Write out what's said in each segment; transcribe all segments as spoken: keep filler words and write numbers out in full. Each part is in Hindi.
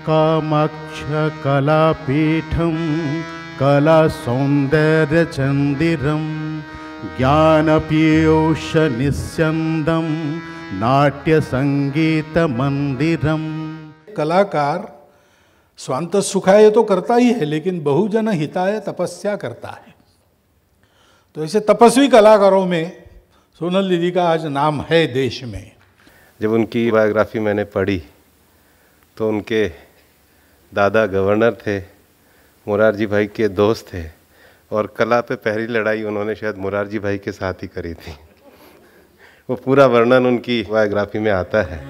श्रीकामाक्षकलापीठं कलासौन्दर्यचन्दिरं ज्ञानपीयूषनिस्यन्दं नाट्यसंगीतमंदिरम। कलाकार स्वांत सुखाय तो करता ही है, लेकिन बहुजन हिताय तपस्या करता है। तो ऐसे तपस्वी कलाकारों में सोनल दीदी का आज नाम है देश में। जब उनकी बायोग्राफी मैंने पढ़ी तो उनके दादा गवर्नर थे, मुरारजी भाई के दोस्त थे, और कला पे पहली लड़ाई उन्होंने शायद मुरारजी भाई के साथ ही करी थी। वो पूरा वर्णन उनकी बायोग्राफी में आता है।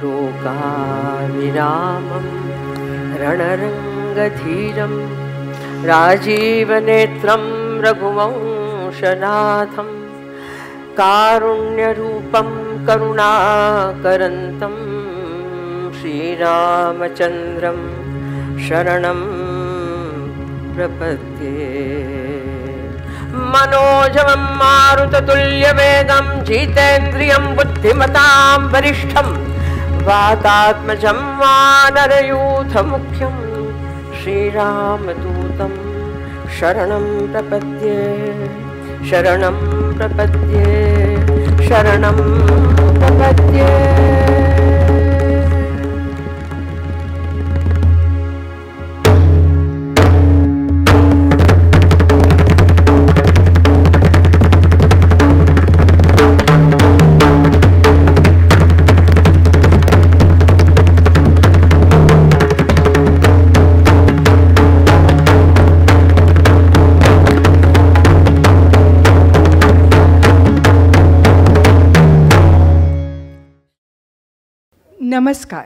लोकाभिरामं रणरंगधीरं राजीवनेत्रं रघुवंशनाथं कारुण्यरूपं करुणाकरन्तं श्रीरामचन्द्रं शरणं प्रपद्ये। मनोजवं मारुततुल्यवेगं जितेन्द्रियं बुद्धिमतां वरिष्ठं वातात्मजं वानरयूथमुख्यं श्रीरामदूतं शरणं प्रपद्ये शरणं प्रपद्ये शरणं प्रपद्ये। नमस्कार।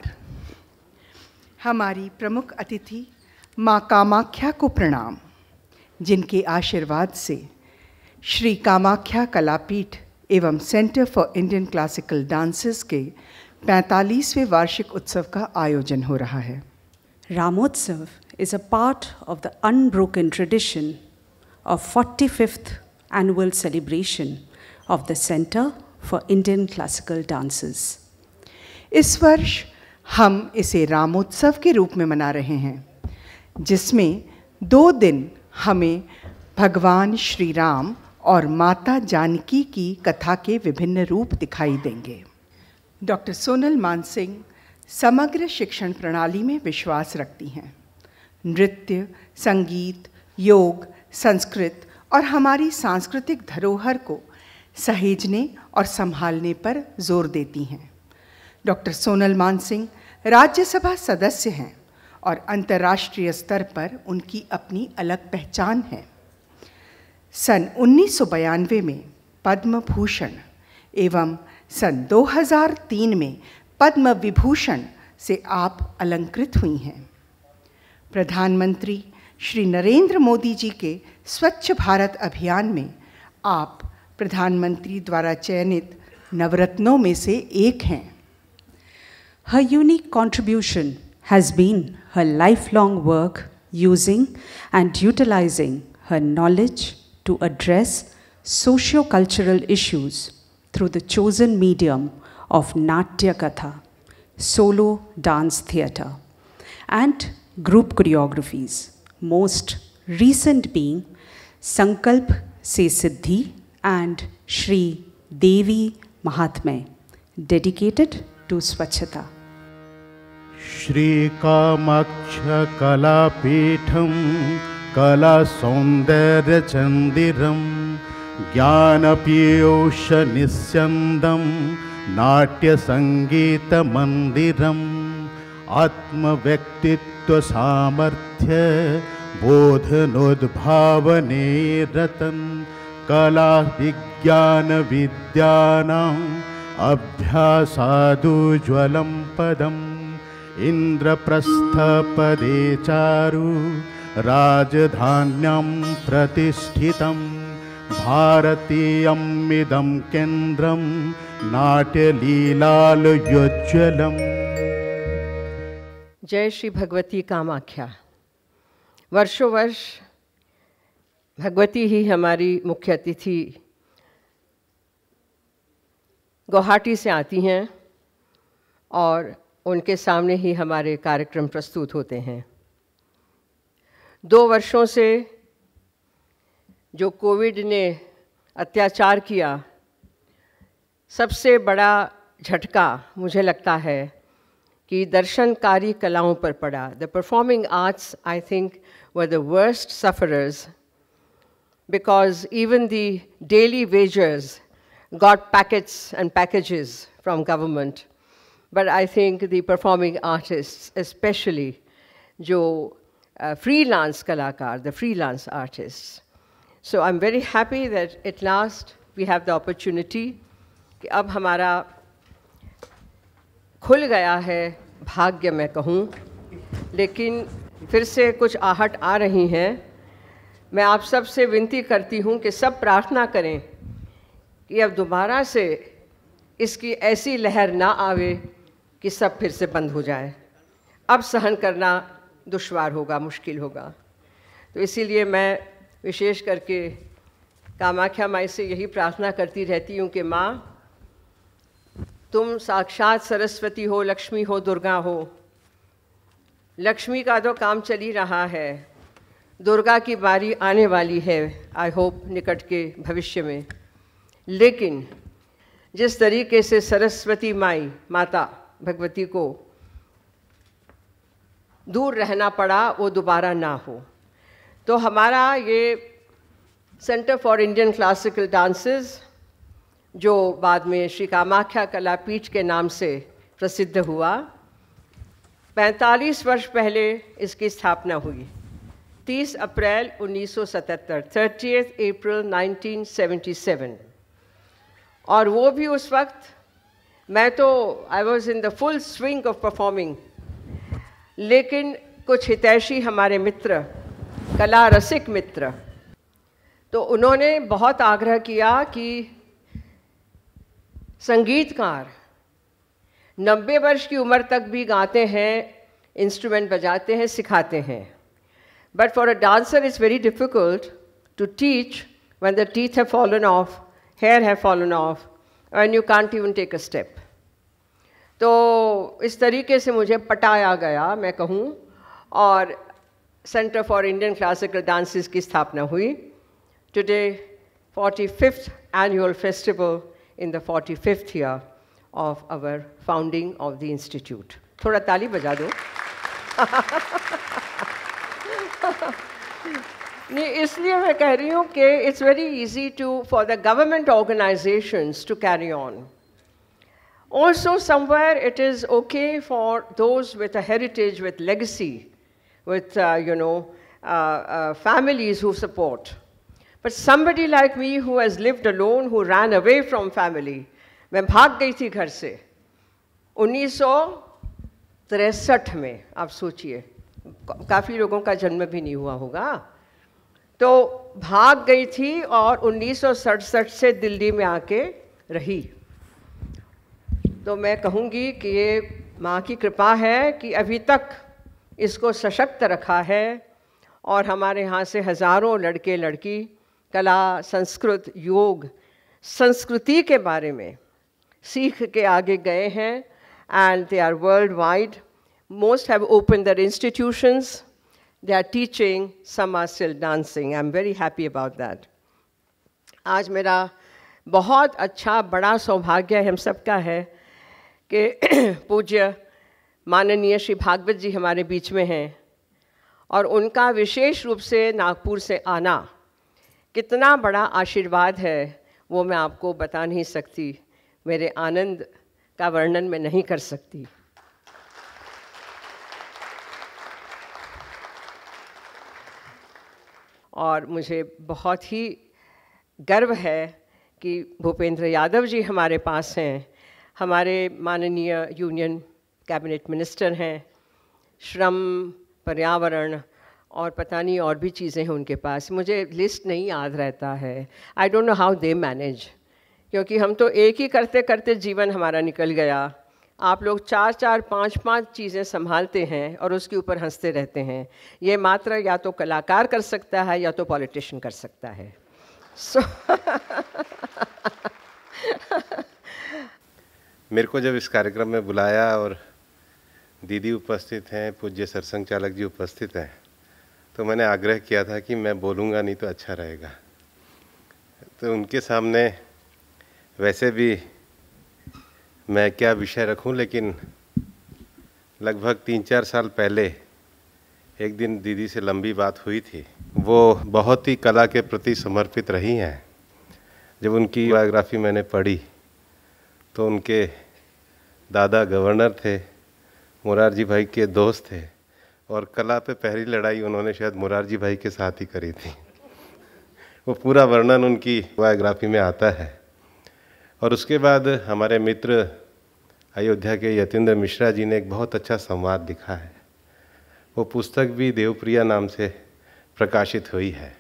हमारी प्रमुख अतिथि माँ कामाख्या को प्रणाम, जिनके आशीर्वाद से श्री कामाख्या कलापीठ एवं centre for Indian classical dances के पैंतालीसवें वार्षिक उत्सव का आयोजन हो रहा है। Ramotsav is a part of the unbroken tradition of forty-fifth annual celebration of the Center for Indian Classical Dances. इस वर्ष हम इसे रामोत्सव के रूप में मना रहे हैं, जिसमें दो दिन हमें भगवान श्री राम और माता जानकी की कथा के विभिन्न रूप दिखाई देंगे। डॉक्टर सोनल मानसिंह समग्र शिक्षण प्रणाली में विश्वास रखती हैं। नृत्य, संगीत, योग, संस्कृत और हमारी सांस्कृतिक धरोहर को सहेजने और संभालने पर जोर देती हैं। डॉक्टर सोनल मानसिंह राज्यसभा सदस्य हैं और अंतर्राष्ट्रीय स्तर पर उनकी अपनी अलग पहचान है। सन उन्नीस सौ बयानवे में पद्म भूषण एवं सन दो हज़ार तीन में पद्म विभूषण से आप अलंकृत हुई हैं। प्रधानमंत्री श्री नरेंद्र मोदी जी के स्वच्छ भारत अभियान में आप प्रधानमंत्री द्वारा चयनित नवरत्नों में से एक हैं। Her unique contribution has been her lifelong work using and utilizing her knowledge to address socio-cultural issues through the chosen medium of Natya Katha, solo dance theatre, and group choreographies, most recent being Sankalp Se Siddhi and Shri Devi Mahatmya, dedicated to Swachhata. श्रीकामाक्षकलापीठं कलासौन्दर्यचन्दिरं ज्ञानपीयूषनिस्यन्दं नाट्यसंगीतमन्दिरम् आत्मव्यक्तित्वसामर्थ्य बोधनोद्भावने रतं कला विज्ञान विद्यानाम् अभ्यासादुज्वलं पदम् इंद्रप्रस्थपदे चारु राजधान्यां प्रतिष्ठितं भारतीयमिदं केन्द्रं नाट्यलीलालयोज्ज्वलम्। जय श्री भगवती कामाख्या। वर्षों वर्ष भगवती ही हमारी मुख्य अतिथि गुवाहाटी से आती हैं और उनके सामने ही हमारे कार्यक्रम प्रस्तुत होते हैं। दो वर्षों से जो कोविड ने अत्याचार किया, सबसे बड़ा झटका मुझे लगता है कि दर्शनकारी कलाओं पर पड़ा। The performing arts, I think, were the worst sufferers, because even the daily wagers got packets and packages from government. But I think the performing artists, especially jo uh, freelance kalakar, the freelance artists. So I'm very happy that at last we have the opportunity कि अब हमारा खुल गया है भाग्य, मैं कहूँ, लेकिन फिर से कुछ आहट आ रही हैं। मैं आप सब से विनती करती हूँ कि सब प्रार्थना करें कि अब दोबारा से इसकी ऐसी लहर ना आवे कि सब फिर से बंद हो जाए। अब सहन करना दुश्वार होगा, मुश्किल होगा। तो इसीलिए मैं विशेष करके कामाख्या माई से यही प्रार्थना करती रहती हूँ कि माँ, तुम साक्षात सरस्वती हो, लक्ष्मी हो, दुर्गा हो। लक्ष्मी का तो काम चल ही रहा है, दुर्गा की बारी आने वाली है, आई होप निकट के भविष्य में। लेकिन जिस तरीके से सरस्वती माई माता भगवती को दूर रहना पड़ा, वो दोबारा ना हो। तो हमारा ये centre for Indian classical dances, जो बाद में श्री कामाख्या कलापीठ के नाम से प्रसिद्ध हुआ, पैंतालीस वर्ष पहले इसकी स्थापना हुई। तीस अप्रैल उन्नीस सौ सतहत्तर, thirtieth April nineteen seventy seven. और वो भी उस वक्त मैं तो I was in the full swing of performing, लेकिन कुछ हितैषी हमारे मित्र, कला रसिक मित्र, तो उन्होंने बहुत आग्रह किया कि संगीतकार नब्बे वर्ष की उम्र तक भी गाते हैं, इंस्ट्रूमेंट बजाते हैं, सिखाते हैं। But for a dancer, it's very difficult to teach when the teeth have fallen off, hair have fallen off, and you can't even take a step. तो इस तरीके से मुझे पटाया गया, मैं कहूँ, और centre for Indian classical dances की स्थापना हुई। Today, forty-fifth annual festival in the forty-fifth year of our founding of the institute. थोड़ा ताली बजा दो। नहीं, इसलिए मैं कह रही हूँ कि it's very easy to for the government organizations to carry on. Also, somewhere it is okay for those with a heritage, with legacy, with uh, you know uh, uh, families who support. But somebody like me who has lived alone, who ran away from family, मैं भाग गई थी घर से उन्नीस सौ तिरसठ में। आप सोचिए, काफ़ी लोगों का जन्म भी नहीं हुआ होगा। तो भाग गई थी और उन्नीस सौ सड़सठ से दिल्ली में आके रही। तो मैं कहूँगी कि ये माँ की कृपा है कि अभी तक इसको सशक्त रखा है, और हमारे यहाँ से हज़ारों लड़के लड़की कला, संस्कृत, योग, संस्कृति के बारे में सीख के आगे गए हैं, and they are worldwide. Most have opened their institutions. They are teaching. Some are still dancing. I'm very happy about that. आज मेरा बहुत अच्छा बड़ा सौभाग्य हम सबका है कि पूज्य माननीय श्री भागवत जी हमारे बीच में हैं, और उनका विशेष रूप से नागपुर से आना कितना बड़ा आशीर्वाद है वो मैं आपको बता नहीं सकती, मेरे आनंद का वर्णन मैं नहीं कर सकती। और मुझे बहुत ही गर्व है कि भूपेंद्र यादव जी हमारे पास हैं, हमारे माननीय यूनियन कैबिनेट मिनिस्टर हैं, श्रम, पर्यावरण और पता नहीं और भी चीज़ें हैं उनके पास, मुझे लिस्ट नहीं याद रहता है। I don't know how they manage, क्योंकि हम तो एक ही करते करते जीवन हमारा निकल गया। आप लोग चार चार पाँच पाँच चीज़ें संभालते हैं और उसके ऊपर हंसते रहते हैं। ये मात्र या तो कलाकार कर सकता है या तो पॉलिटिशियन कर सकता है। सो so, मेरे को जब इस कार्यक्रम में बुलाया और दीदी उपस्थित हैं, पूज्य सरसंघ चालक जी उपस्थित हैं, तो मैंने आग्रह किया था कि मैं बोलूँगा नहीं तो अच्छा रहेगा। तो उनके सामने वैसे भी मैं क्या विषय रखूं, लेकिन लगभग तीन चार साल पहले एक दिन दीदी से लंबी बात हुई थी। वो बहुत ही कला के प्रति समर्पित रही हैं। जब उनकी बायोग्राफी मैंने पढ़ी तो उनके दादा गवर्नर थे, मुरारजी भाई के दोस्त थे, और कला पे पहली लड़ाई उन्होंने शायद मुरारजी भाई के साथ ही करी थी। वो पूरा वर्णन उनकी बायोग्राफी में आता है। और उसके बाद हमारे मित्र अयोध्या के यतीन्द्र मिश्रा जी ने एक बहुत अच्छा संवाद लिखा है। वो पुस्तक भी देवप्रिया नाम से प्रकाशित हुई है।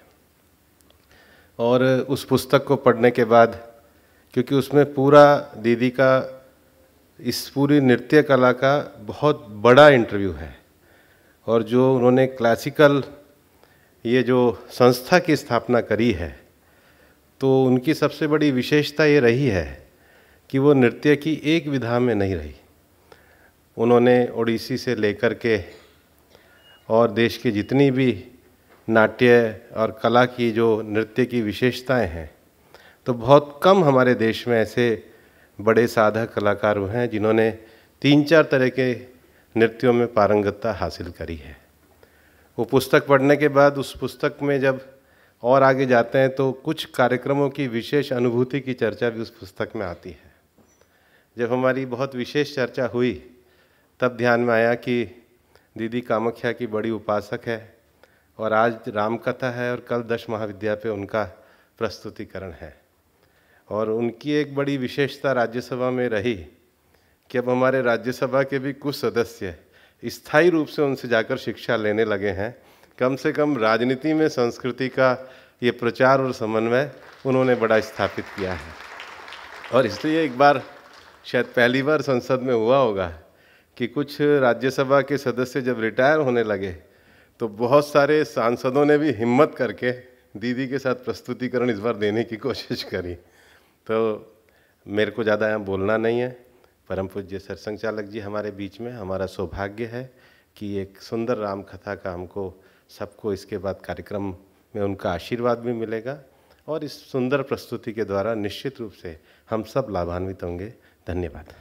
और उस पुस्तक को पढ़ने के बाद, क्योंकि उसमें पूरा दीदी का इस पूरी नृत्य कला का बहुत बड़ा इंटरव्यू है, और जो उन्होंने क्लासिकल ये जो संस्था की स्थापना करी है, तो उनकी सबसे बड़ी विशेषता ये रही है कि वो नृत्य की एक विधा में नहीं रही। उन्होंने ओडिसी से लेकर के और देश की जितनी भी नाट्य और कला की जो नृत्य की विशेषताएं हैं, तो बहुत कम हमारे देश में ऐसे बड़े साधक कलाकार हुए हैं जिन्होंने तीन चार तरह के नृत्यों में पारंगतता हासिल करी है। वो पुस्तक पढ़ने के बाद उस पुस्तक में जब और आगे जाते हैं तो कुछ कार्यक्रमों की विशेष अनुभूति की चर्चा भी उस पुस्तक में आती है। जब हमारी बहुत विशेष चर्चा हुई तब ध्यान में आया कि दीदी कामाख्या की बड़ी उपासक है, और आज रामकथा है और कल दश महाविद्या पे उनका प्रस्तुतिकरण है। और उनकी एक बड़ी विशेषता राज्यसभा में रही कि अब हमारे राज्यसभा के भी कुछ सदस्य स्थायी रूप से उनसे जाकर शिक्षा लेने लगे हैं। कम से कम राजनीति में संस्कृति का ये प्रचार और समन्वय उन्होंने बड़ा स्थापित किया है। और इसलिए एक बार शायद पहली बार संसद में हुआ होगा कि कुछ राज्यसभा के सदस्य जब रिटायर होने लगे तो बहुत सारे सांसदों ने भी हिम्मत करके दीदी के साथ प्रस्तुतिकरण इस बार देने की कोशिश करी। तो मेरे को ज़्यादा यहाँ बोलना नहीं है। परम पूज्य सरसंघ चालक जी हमारे बीच में, हमारा सौभाग्य है कि एक सुंदर राम कथा का हमको सबको इसके बाद कार्यक्रम में उनका आशीर्वाद भी मिलेगा, और इस सुंदर प्रस्तुति के द्वारा निश्चित रूप से हम सब लाभान्वित होंगे। धन्यवाद।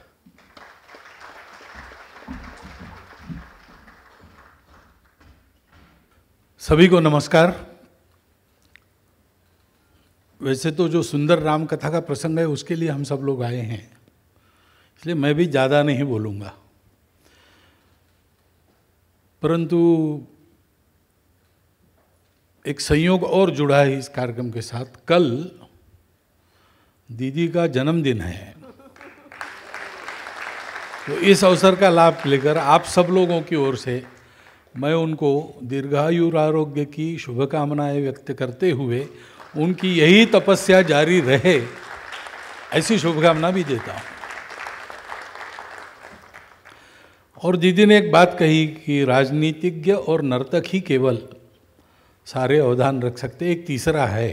सभी को नमस्कार। वैसे तो जो सुंदर राम कथा का प्रसंग है उसके लिए हम सब लोग आए हैं, इसलिए मैं भी ज़्यादा नहीं बोलूँगा। परंतु एक संयोग और जुड़ा है इस कार्यक्रम के साथ। कल दीदी का जन्मदिन है, तो इस अवसर का लाभ लेकर आप सब लोगों की ओर से मैं उनको दीर्घायु आरोग्य की शुभकामनाएं व्यक्त करते हुए उनकी यही तपस्या जारी रहे ऐसी शुभकामना भी देता हूँ। और दीदी ने एक बात कही कि राजनीतिज्ञ और नर्तक ही केवल सारे अवधान रख सकते। एक तीसरा है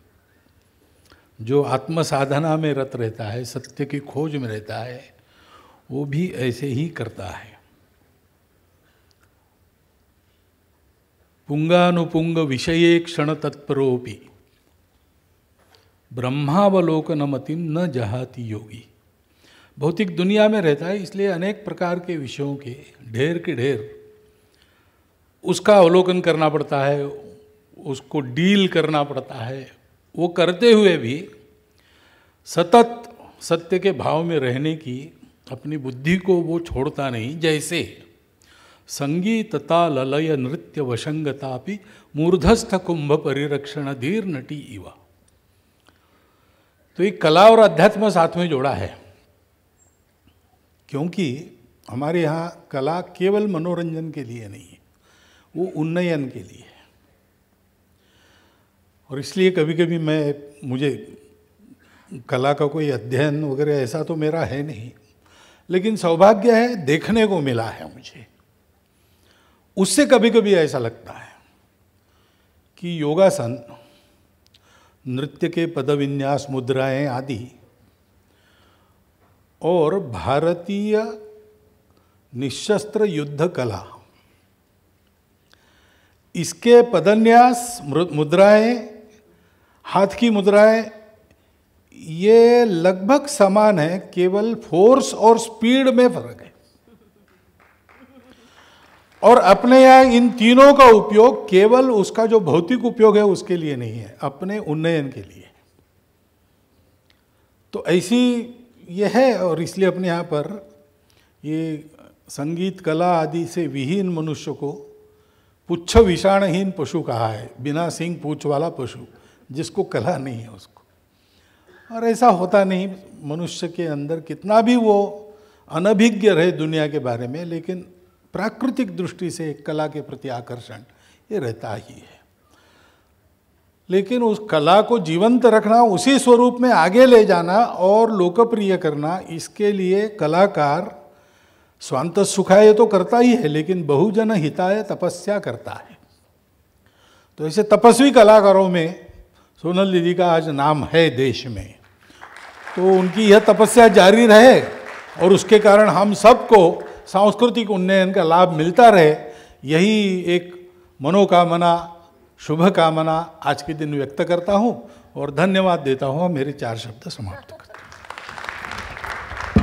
जो आत्म साधना में रत रहता है, सत्य की खोज में रहता है, वो भी ऐसे ही करता है। पुंगानुपुंग विषये क्षण तत्परोपि ब्रह्मावलोकनमतिम न जहाति योगी। भौतिक दुनिया में रहता है, इसलिए अनेक प्रकार के विषयों के ढेर के ढेर उसका अवलोकन करना पड़ता है, उसको डील करना पड़ता है। वो करते हुए भी सतत सत्य के भाव में रहने की अपनी बुद्धि को वो छोड़ता नहीं। जैसे संगीतता ललय नृत्य वशंगतापि मूर्धस्थ कुंभ परिरक्षण धीर नटी इवा। तो एक कला और अध्यात्म साथ में जोड़ा है, क्योंकि हमारे यहाँ कला केवल मनोरंजन के लिए नहीं है, वो उन्नयन के लिए है। और इसलिए कभी कभी मैं मुझे कला का कोई अध्ययन वगैरह ऐसा तो मेरा है नहीं, लेकिन सौभाग्य है देखने को मिला है मुझे। उससे कभी कभी ऐसा लगता है कि योगासन, नृत्य के पदविन्यास, मुद्राएं आदि और भारतीय निशस्त्र युद्ध कला। इसके पदन्यास, मुद्राएं, हाथ की मुद्राएं, ये लगभग समान है, केवल फोर्स और स्पीड में फर्क है। और अपने यहाँ इन तीनों का उपयोग केवल उसका जो भौतिक उपयोग है उसके लिए नहीं है, अपने उन्नयन के लिए। तो ऐसी ये है, और इसलिए अपने यहाँ पर ये संगीत कला आदि से विहीन मनुष्य को पुच्छ विषाणहीन पशु कहा है, बिना सिंग पूछ वाला पशु, जिसको कला नहीं है उसको। और ऐसा होता नहीं, मनुष्य के अंदर कितना भी वो अनभिज्ञ रहे दुनिया के बारे में, लेकिन प्राकृतिक दृष्टि से कला के प्रति आकर्षण ये रहता ही है। लेकिन उस कला को जीवंत रखना, उसी स्वरूप में आगे ले जाना और लोकप्रिय करना, इसके लिए कलाकार स्वांत सुखाय तो करता ही है, लेकिन बहुजन हिताय तपस्या करता है। तो ऐसे तपस्वी कलाकारों में सोनल दीदी का आज नाम है देश में। तो उनकी यह तपस्या जारी रहे और उसके कारण हम सबको सांस्कृतिक उन्नयन का लाभ मिलता रहे, यही एक मनोकामना, शुभ कामना आज के दिन व्यक्त करता हूँ और धन्यवाद देता हूँ। मेरे चार शब्द समाप्त करता हूँ।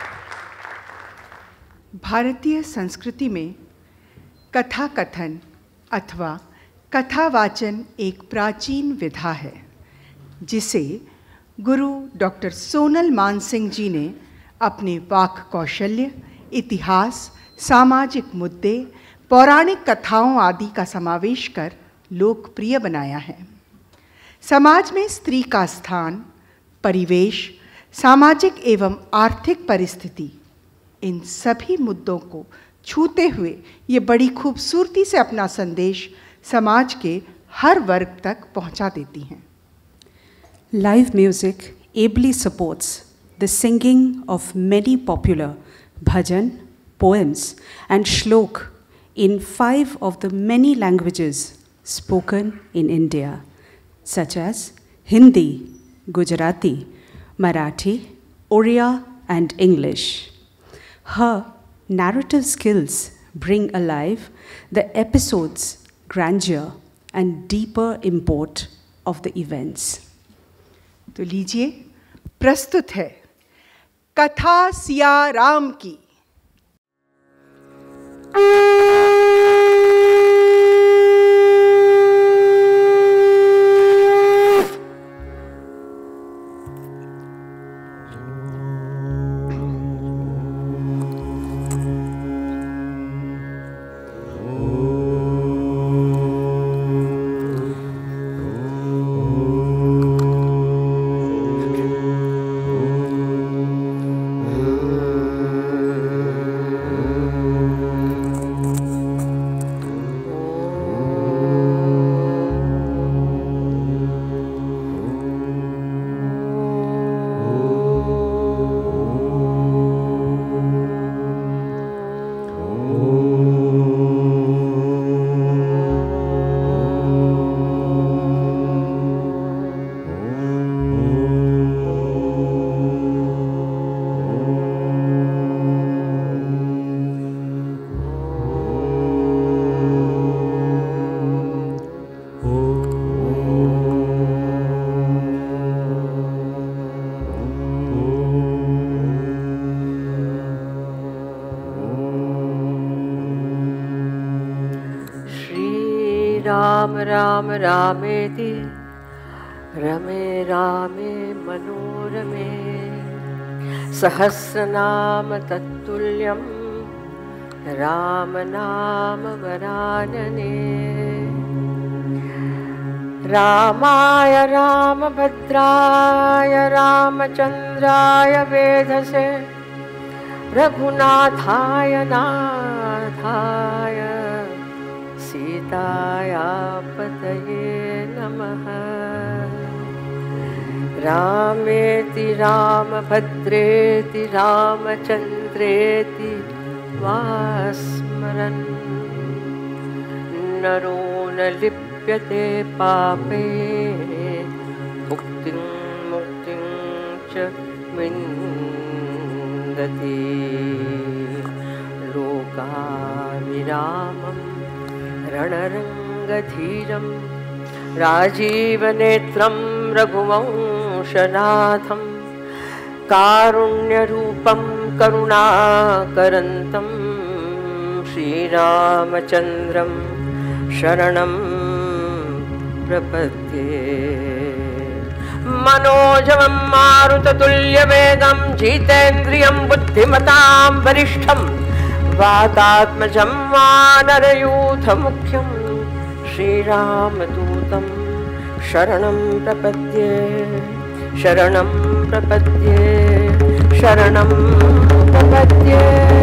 भारतीय संस्कृति में कथा कथन अथवा कथावाचन एक प्राचीन विधा है, जिसे गुरु डॉक्टर सोनल मानसिंह जी ने अपने वाक कौशल्य, इतिहास, सामाजिक मुद्दे, पौराणिक कथाओं आदि का समावेश कर लोकप्रिय बनाया है। समाज में स्त्री का स्थान, परिवेश, सामाजिक एवं आर्थिक परिस्थिति, इन सभी मुद्दों को छूते हुए ये बड़ी खूबसूरती से अपना संदेश समाज के हर वर्ग तक पहुंचा देती हैं। Live music ably supports the singing of many popular bhajan, poems and shlok in five of the many languages spoken in India, such as Hindi, Gujarati, Marathi, Oriya and English. Her narrative skills bring alive the episode's grandeur and deeper import of the events. तो लीजिए, प्रस्तुत है कथा सिया राम की। राम राम रामेति रमे रामे मनोरमे सहस्रनाम तत्तुल्यं राम नाम वरानने रामाय रामभद्राय रामचन्द्राय वेधसे रघुनाथाय नाथाय सीताया पतये नमः। रामेति रामभद्रेति रामचन्द्रेति वा स्मरन् नरो न लिप्यते पापे मुक्तिं मुक्तिं च विन्दति। त्रिलोकाभिरामं रणरङ्गधीरं राजीवनेत्रं रघुवंशनाथं कारुण्यरूपं करुणाकरन्तं श्रीरामचन्द्रं शरणं प्रपद्ये। मनोजवं मारुततुल्यवेगं जितेन्द्रियं बुद्धिमतां वरिष्ठं वातात्मजं वानरयूथमुख्यं श्रीरामदूतं शरणं प्रपद्ये शरणं प्रपद्ये शरणं प्रपद्ये।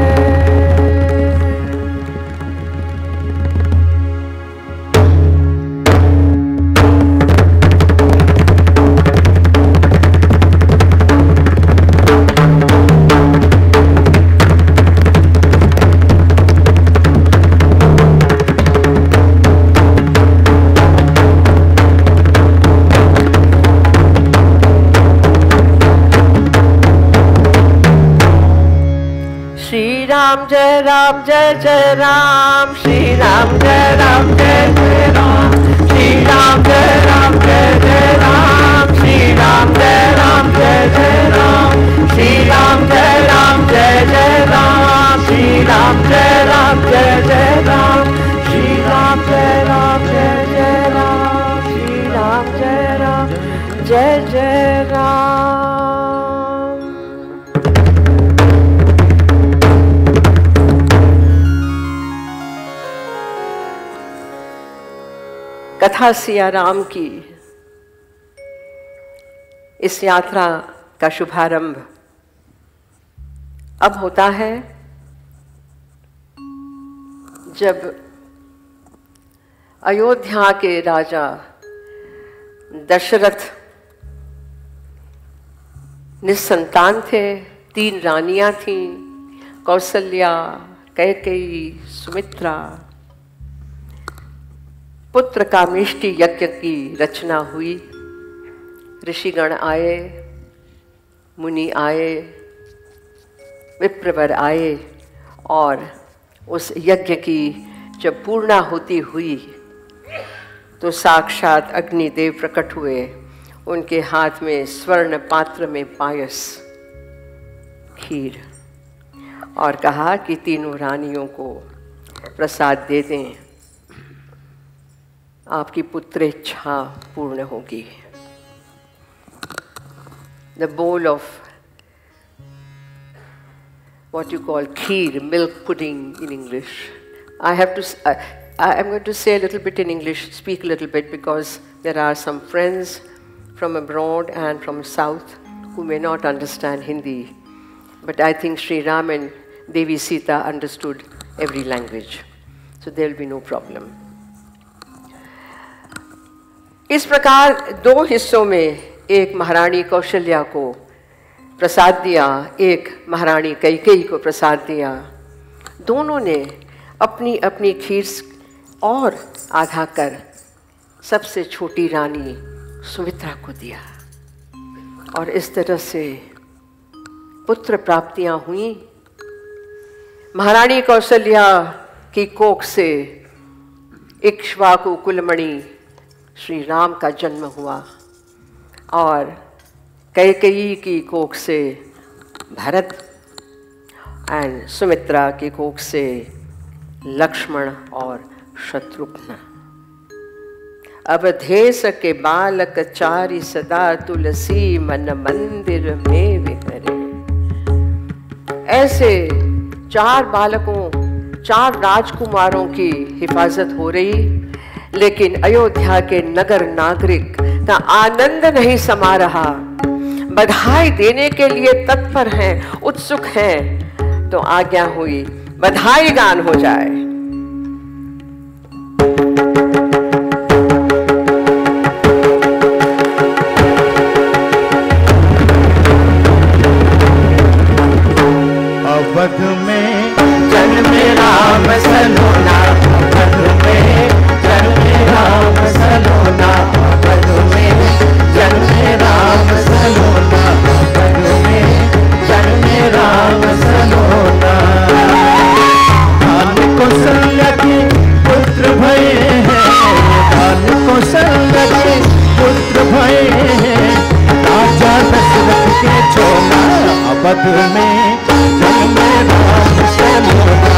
राम जय राम जय जय राम श्री राम जय राम जय जय राम श्री राम जय राम जय जय राम श्री राम जय राम जय जय राम श्री राम जय राम जय जय राम श्री राम जय राम जय जय राम श्री राम जय राम जय जय राम श्री राम जय राम जय जय राम। कथा सिया राम की इस यात्रा का शुभारंभ अब होता है जब अयोध्या के राजा दशरथ निसंतान थे। तीन रानियां थीं, कौसल्या, कैकेयी, सुमित्रा। पुत्र कामेष्टि यज्ञ की रचना हुई। ऋषिगण आए, मुनि आए, विप्रवर आए और उस यज्ञ की जब पूर्णाहुति हुई तो साक्षात अग्निदेव प्रकट हुए। उनके हाथ में स्वर्ण पात्र में पायस, खीर, और कहा कि तीनों रानियों को प्रसाद दे दें, आपकी पुत्रेच्छा पूर्ण होगी। The bowl of what you call kheer, milk pudding in English. I have to. I, I am going to say a little bit in English, speak a little bit, because there are some friends from abroad and from south who may not understand Hindi. But I think Sri Ram and Devi Sita understood every language, so there will be no problem. इस प्रकार दो हिस्सों में एक महारानी कौशल्या को प्रसाद दिया, एक महारानी कैकेयी को प्रसाद दिया। दोनों ने अपनी अपनी खीर और आधा कर सबसे छोटी रानी सुमित्रा को दिया और इस तरह से पुत्र प्राप्तियां हुई। महारानी कौशल्या की कोख से इक्ष्वाकु कुलमणि श्री राम का जन्म हुआ और कैकेयी की कोख से भरत एंड सुमित्रा की कोख से लक्ष्मण और शत्रुघ्न। अवधेश के बालक चारि सदा तुलसी मन मंदिर में विहरे। ऐसे चार बालकों, चार राजकुमारों की हिफाजत हो रही, लेकिन अयोध्या के नगर नागरिक का आनंद नहीं समा रहा। बधाई देने के लिए तत्पर हैं, उत्सुक हैं। तो आज्ञा हुई बधाई गान हो जाए। अवध में जन्मे राम सलोना, अवध में जन्मे राम सलोना, अवध में जन्मे राम सलोना, अवध में जन्मे राम सलोना। अवध में जन्म राम सलोना,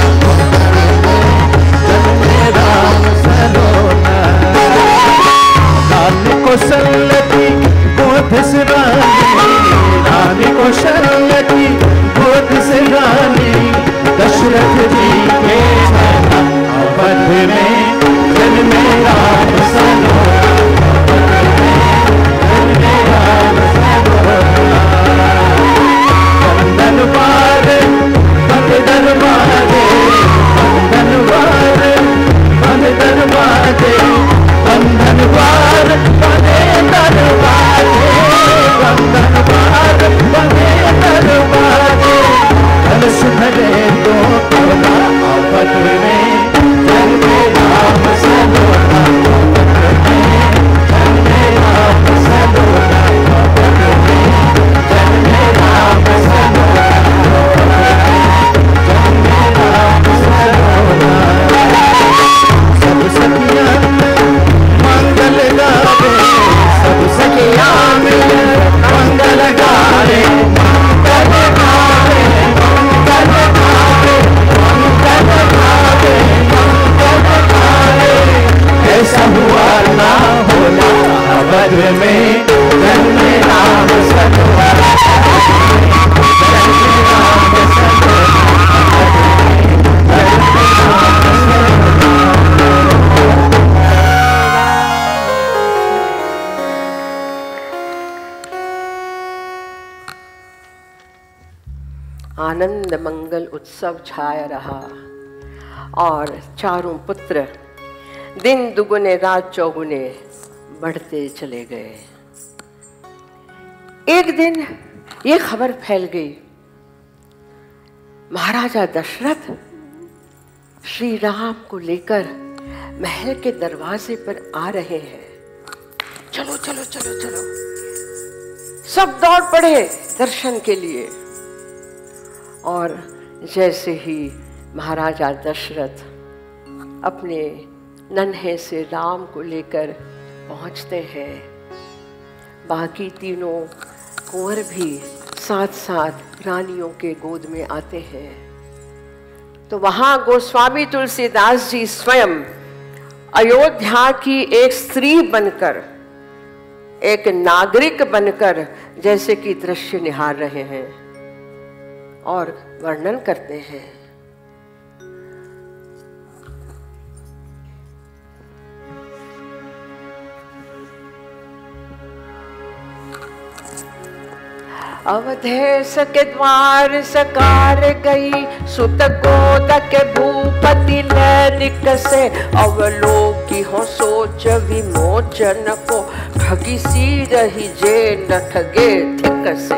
जन्म राम सलोना। रानी कौशल्या की गोद से रानी, रानी कौशल्या की गोद से रानी, दशरथ जी के नैना अवध में जन्म राम सलोना, जन्म राम सलोना। बंधन वार बंद दरवाजे, बंधन वार बंद दरवाजे, बंधन वार बंदे दरवाजे, बंधन वार बंदे दरवाजे। कलश धरे तो करुणा अवध में जन्म राम सलोना, अवध में जन्म राम सलोना, अवध में जन्म राम सलोना, जन्म राम सलोना। सब सखियां मंगल गावे, सब सखियां मंगल गावे, मंगल गावे, मंगल गावे, मंगल गावे, मंगल गावे। ऐसा हुआ ना होला अवध में जन्म राम सलोना, जन्म राम सलोना, जन्म राम सलोना। आनंद मंगल उत्सव छाया रहा और चारों पुत्र दिन दुगुने रात चौगुने बढ़ते चले गए। एक दिन ये खबर फैल गई, महाराजा दशरथ श्री राम को लेकर महल के दरवाजे पर आ रहे हैं। चलो चलो चलो चलो, सब दौड़ पड़े दर्शन के लिए। और जैसे ही महाराजा दशरथ अपने नन्हे से राम को लेकर पहुंचते हैं, बाकी तीनों कुंवर भी साथ साथ रानियों के गोद में आते हैं। तो वहां गोस्वामी तुलसीदास जी स्वयं अयोध्या की एक स्त्री बनकर, एक नागरिक बनकर जैसे कि दृश्य निहार रहे हैं और वर्णन करते हैं। अवधेश के द्वार सकार गई, सुत गोदक भूपति लैनिक से, अवलोकी हो सोच विमोचन को, ठगी सी रही जे न ठगे थिक से।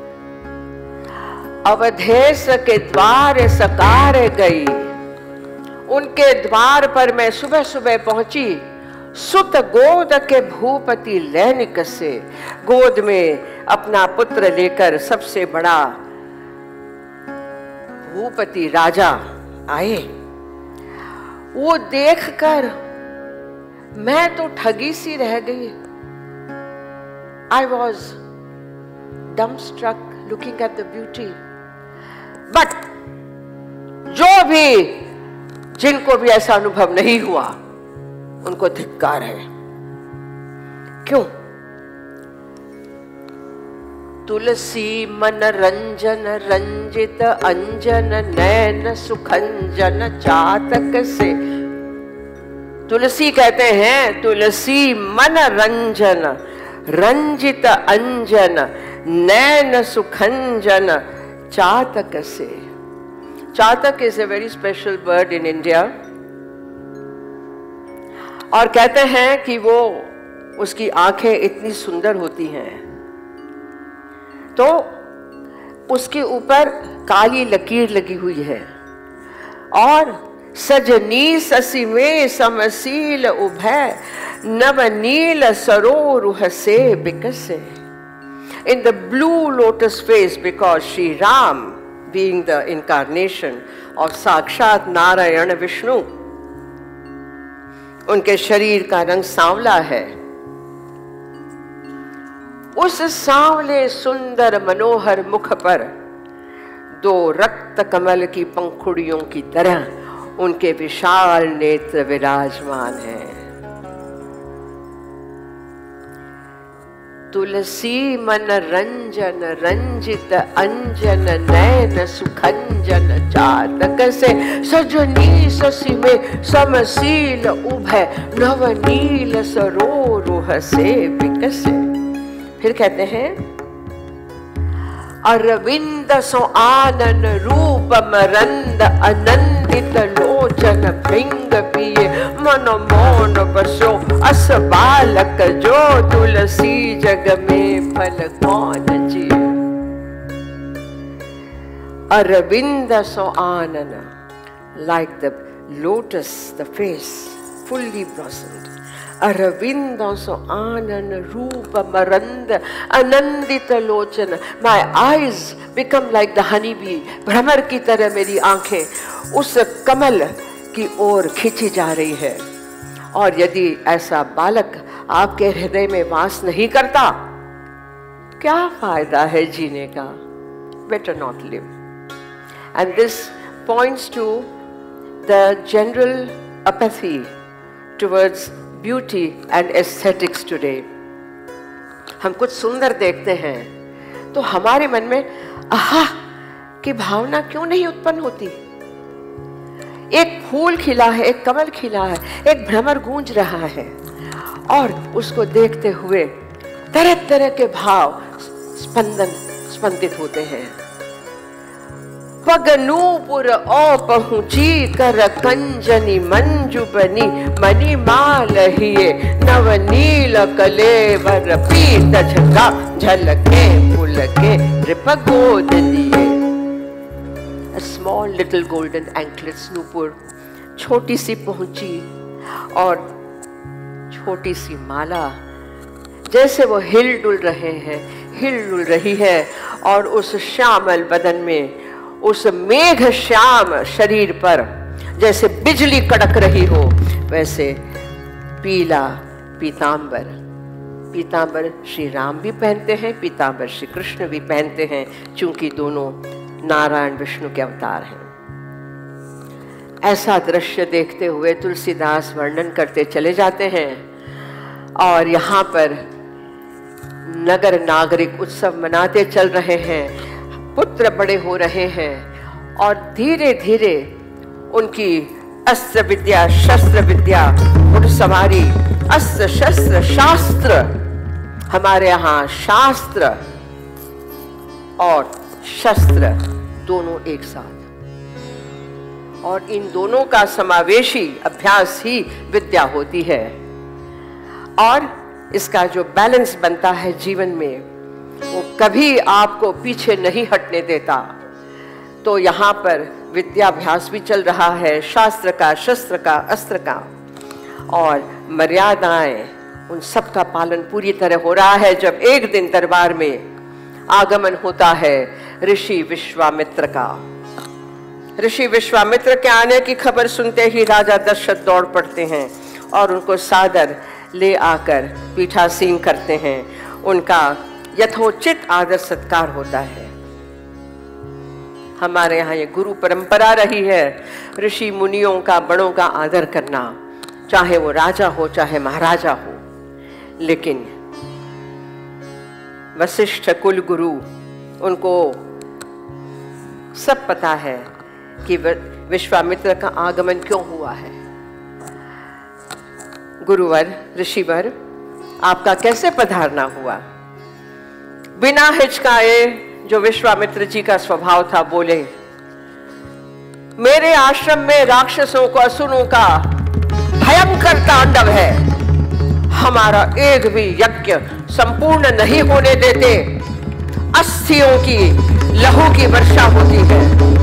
अवधेश के द्वार सकार गई, उनके द्वार पर मैं सुबह सुबह पहुंची। सुत गोद के भूपति लैनिक से, गोद में अपना पुत्र लेकर सबसे बड़ा भूपति राजा आए। वो देखकर मैं तो ठगी सी रह गई। I was dumbstruck looking at the beauty. But जो भी, जिनको भी ऐसा अनुभव नहीं हुआ, उनको धिक्कार है। क्यों? तुलसी मन रंजन रंजित अंजन, नैन सुखंजन चातक से। तुलसी कहते हैं, तुलसी मन रंजन रंजित अंजन, नैन सुखंजन चातक से। Chatak is a very special bird in India. और कहते हैं कि वो, उसकी आंखें इतनी सुंदर होती हैं, तो उसके ऊपर काली लकीर लगी हुई है। और सजनी ससी में समसील उभय, नवनील सरोरुह से बिकसे। In the blue lotus face, because Sri Ram, being the incarnation of Sakshat Narayana Vishnu, उनके शरीर का रंग सांवला है। उस सांवले सुंदर मनोहर मुख पर दो रक्त कमल की पंखुड़ियों की तरह उनके विशाल नेत्र विराजमान हैं। तुलसी मन रंजन रंजित अंजन नयन सुखंजन चातक से सजनी ससी में समशील उभय नवनील सरोरुह से विकसे। फिर कहते हैं अरविंद सो आनन रूप मरंद अनंदित लोचन भृंग पिए मन मौन बसो अस बालक जो तुलसी जग में फल कौन जिए। अरविंद सो आनन, like the lotus, the face fully blossomed. अरविंदों सो आनन रूप मरंद आनंदित लोचन। My eyes become like the honey bee, भ्रमर की तरह मेरी आंखें उस कमल की ओर खींची जा रही है। और यदि ऐसा बालक आपके हृदय में वास नहीं करता, क्या फायदा है जीने का? Better not live. And this points to the general apathy towards beauty and aesthetics today. हम कुछ सुंदर देखते हैं तो हमारे मन में आहा की भावना क्यों नहीं उत्पन्न होती? एक फूल खिला है, एक कमल खिला है, एक भ्रमर गूंज रहा है और उसको देखते हुए तरह तरह के भाव स्पंदन स्पंदित होते हैं। पगनूपुर ओ पहुंची कर कंजनी मंजू बनी मणि माल हिए नवनील कलेवर पीत झका झलके पुलके रिप गोद दिए। A small little golden anklets Nupur छोटी सी पहुंची और छोटी सी माला, जैसे वो हिल डुल रहे हैं, हिल डुल रही है और उस श्यामल बदन में, उस मेघ श्याम शरीर पर जैसे बिजली कड़क रही हो, वैसे पीला पीतांबर। पीतांबर श्री राम भी पहनते हैं, पीतांबर श्री कृष्ण भी पहनते हैं, चूंकि दोनों नारायण विष्णु के अवतार हैं। ऐसा दृश्य देखते हुए तुलसीदास वर्णन करते चले जाते हैं और यहाँ पर नगर नागरिक उत्सव मनाते चल रहे हैं, पुत्र बड़े हो रहे हैं और धीरे धीरे उनकी अस्त्र विद्या शस्त्र विद्या घुड़सवारी अस्त्र शस्त्र शास्त्र, हमारे यहाँ शास्त्र और शस्त्र दोनों एक साथ, और इन दोनों का समावेशी अभ्यास ही विद्या होती है। और इसका जो बैलेंस बनता है जीवन में, वो कभी आपको पीछे नहीं हटने देता। तो यहाँ पर विद्याभ्यास भी चल रहा है, शास्त्र का, शस्त्र का, अस्त्र का, और मर्यादाएं उन सब का पालन पूरी तरह हो रहा है। जब एक दिन दरबार में आगमन होता है ऋषि विश्वामित्र का, ऋषि विश्वामित्र के आने की खबर सुनते ही राजा दशरथ दौड़ पड़ते हैं और उनको सादर ले आकर पीठासीन करते हैं। उनका यथोचित आदर सत्कार होता है। हमारे यहाँ ये गुरु परंपरा रही है ऋषि मुनियों का, बड़ों का आदर करना, चाहे वो राजा हो चाहे महाराजा हो। लेकिन वशिष्ठ कुल गुरु, उनको सब पता है कि विश्वामित्र का आगमन क्यों हुआ है। गुरुवर, ऋषिवर, आपका कैसे पधारना हुआ? बिना हिचकाए जो विश्वामित्र जी का स्वभाव था, बोले, मेरे आश्रम में राक्षसों को, असुरों का भयंकर तांडव है। हमारा एक भी यज्ञ संपूर्ण नहीं होने देते, अस्थियों की, लहू की वर्षा होती है।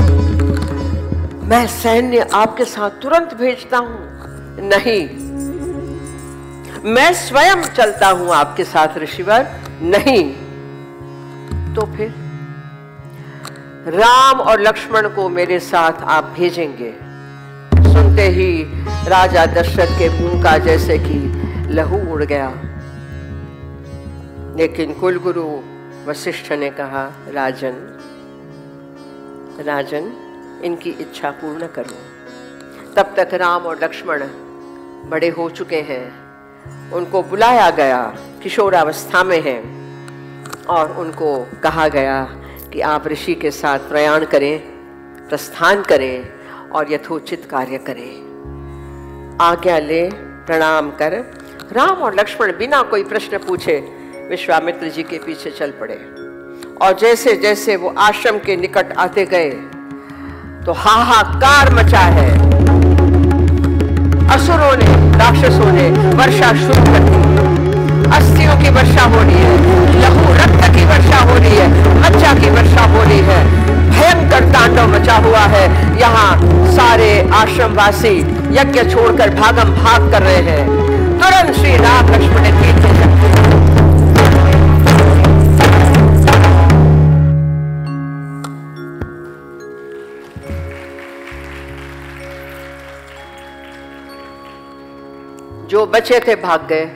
मैं सैन्य आपके साथ तुरंत भेजता हूं। नहीं, मैं स्वयं चलता हूं आपके साथ ऋषिवर। नहीं तो फिर राम और लक्ष्मण को मेरे साथ आप भेजेंगे। सुनते ही राजा दशरथ के मुंह का जैसे कि लहू उड़ गया। लेकिन कुलगुरु वशिष्ठ ने कहा, राजन, राजन, इनकी इच्छा पूर्ण करो। तब तक राम और लक्ष्मण बड़े हो चुके हैं। उनको बुलाया गया, किशोरावस्था में हैं, और उनको कहा गया कि आप ऋषि के साथ प्रयाण करें, प्रस्थान करें और यथोचित कार्य करें। आज्ञा ले, प्रणाम कर राम और लक्ष्मण बिना कोई प्रश्न पूछे विश्वामित्र जी के पीछे चल पड़े। और जैसे जैसे वो आश्रम के निकट आते गए तो हाहाकार मचा है। असुरों ने, राक्षसों ने वर्षा शुरू कर दी। अस्थियों की वर्षा हो रही है, लहू रक्त की वर्षा हो रही है, मज्जा की वर्षा हो रही है। भयंकर तांडव मचा हुआ है। यहाँ सारे आश्रमवासी यज्ञ छोड़कर भागम भाग कर रहे हैं। तुरंत श्री राम लक्ष्मण ने तीर से जो बचे थे भाग गए,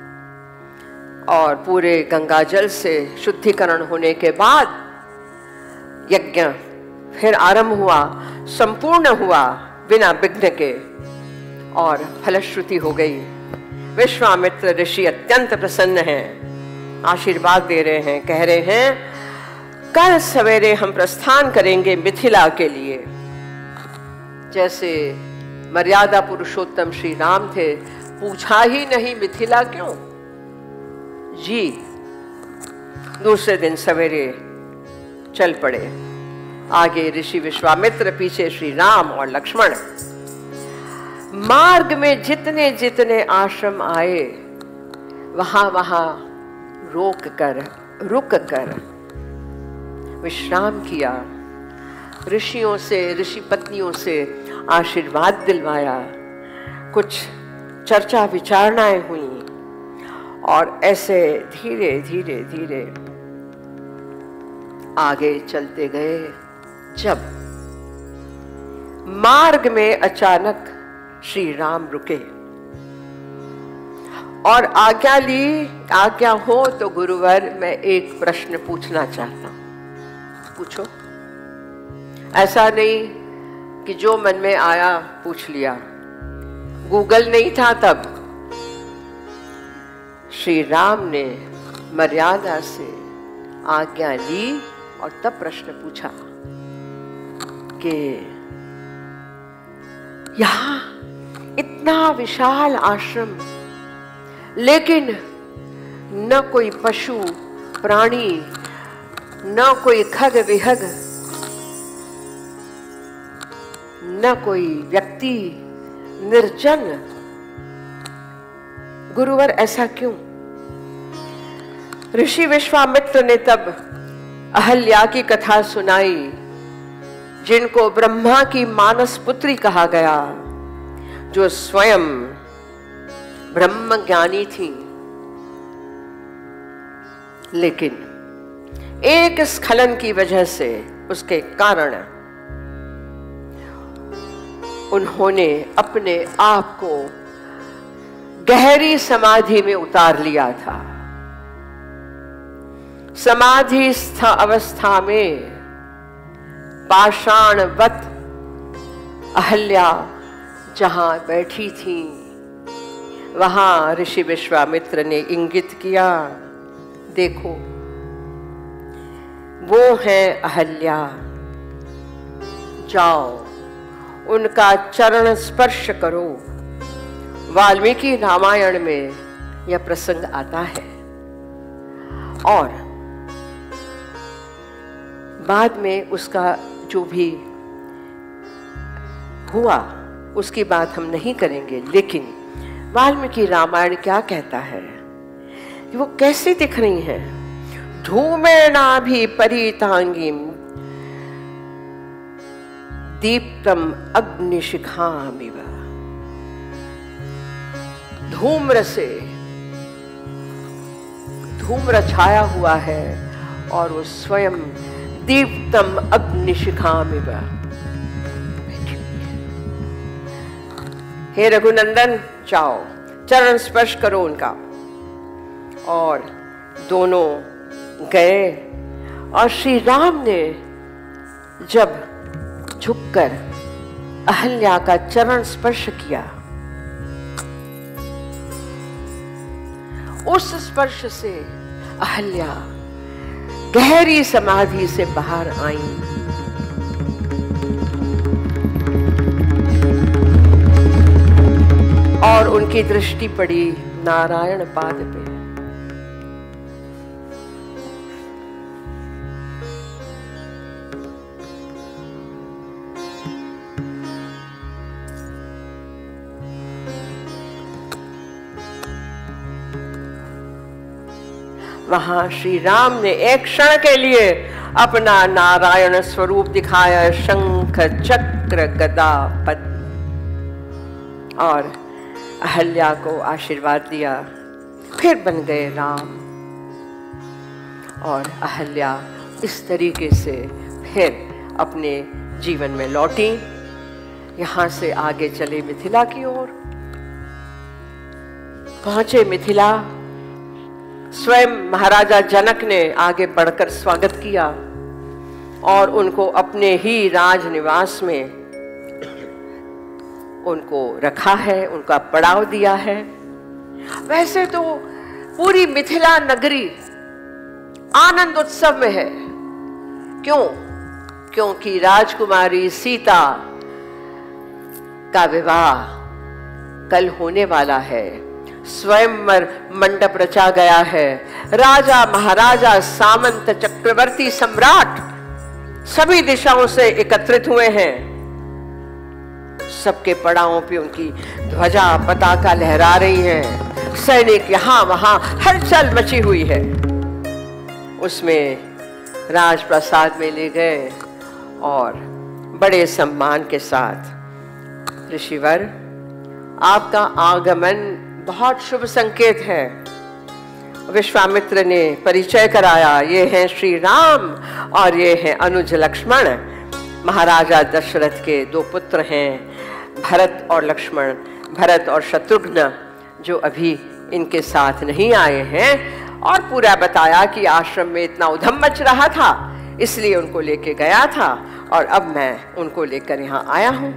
और पूरे गंगा जल से शुद्धिकरण होने के बाद यज्ञ फिर आरंभ हुआ, संपूर्ण हुआ बिना विघ्न के, और फलश्रुति हो गई। विश्वामित्र ऋषि अत्यंत प्रसन्न हैं, आशीर्वाद दे रहे हैं, कह रहे हैं कल सवेरे हम प्रस्थान करेंगे मिथिला के लिए। जैसे मर्यादा पुरुषोत्तम श्री राम थे, पूछा ही नहीं मिथिला क्यों जी। दूसरे दिन सवेरे चल पड़े, आगे ऋषि विश्वामित्र, पीछे श्री राम और लक्ष्मण। मार्ग में जितने जितने आश्रम आए वहां वहां रोक कर, रुक कर विश्राम किया, ऋषियों से, ऋषि पत्नियों से आशीर्वाद दिलवाया, कुछ चर्चा विचारणाएं हुई, और ऐसे धीरे धीरे धीरे आगे चलते गए। जब मार्ग में अचानक श्री राम रुके और आज्ञा ली, आज्ञा हो तो गुरुवर मैं एक प्रश्न पूछना चाहता हूं। पूछो। ऐसा नहीं कि जो मन में आया पूछ लिया, गूगल नहीं था तब। श्री राम ने मर्यादा से आज्ञा ली और तब प्रश्न पूछा कि यहां इतना विशाल आश्रम, लेकिन न कोई पशु प्राणी, न कोई खग विहग, न कोई व्यक्ति, निर्जन। गुरुवर ऐसा क्यों? ऋषि विश्वामित्र ने तब अहल्या की कथा सुनाई, जिनको ब्रह्मा की मानस पुत्री कहा गया, जो स्वयं ब्रह्म ज्ञानी थी, लेकिन एक स्खलन की वजह से, उसके कारण उन्होंने अपने आप को गहरी समाधि में उतार लिया था। समाधिस्थ अवस्था में पाषाणवत अहल्या जहां बैठी थी, वहां ऋषि विश्वामित्र ने इंगित किया, देखो वो है अहल्या, जाओ उनका चरण स्पर्श करो। वाल्मीकि रामायण में यह प्रसंग आता है, और बाद में उसका जो भी हुआ उसकी बात हम नहीं करेंगे, लेकिन वाल्मीकि रामायण क्या कहता है कि वो कैसी दिख रही हैं? धूमेनाभि परितांगीं दीप्तम अग्निशिखामिव। धूम्र से, धूम्र छाया हुआ है और वो स्वयं दीप्तम अग्निशिखामिव। हे रघुनंदन, जाओ चरण स्पर्श करो उनका। और दोनों गए, और श्री राम ने जब झुककर अहल्या का चरण स्पर्श किया। उस स्पर्श से अहल्या गहरी समाधि से बाहर आई। और उनकी दृष्टि पड़ी नारायण पाद पे। वहां श्री राम ने एक क्षण के लिए अपना नारायण स्वरूप दिखाया, शंख चक्र गदा पद्म, और अहल्या को आशीर्वाद दिया। फिर बन गए राम। और अहल्या इस तरीके से फिर अपने जीवन में लौटी। यहां से आगे चले मिथिला की ओर। पहुंचे मिथिला। स्वयं महाराजा जनक ने आगे बढ़कर स्वागत किया और उनको अपने ही राजनिवास में उनको रखा है, उनका पड़ाव दिया है। वैसे तो पूरी मिथिला नगरी आनंद उत्सव में है। क्यों? क्योंकि राजकुमारी सीता का विवाह कल होने वाला है। स्वयंवर मंडप रचा गया है। राजा महाराजा सामंत चक्रवर्ती सम्राट सभी दिशाओं से एकत्रित हुए हैं। सबके पड़ावों पे उनकी ध्वजा पताका लहरा रही है। सैनिक यहां वहां हलचल मची हुई है। उसमें राजप्रसाद में ले गए और बड़े सम्मान के साथ, ऋषिवर आपका आगमन बहुत शुभ संकेत है। विश्वामित्र ने परिचय कराया, ये हैं श्री राम और ये हैं अनुज लक्ष्मण। महाराजा दशरथ के दो पुत्र हैं, भरत और लक्ष्मण। भरत और शत्रुघ्न जो अभी इनके साथ नहीं आए हैं। और पूरा बताया कि आश्रम में इतना उधम मच रहा था, इसलिए उनको लेके गया था और अब मैं उनको लेकर यहाँ आया हूं।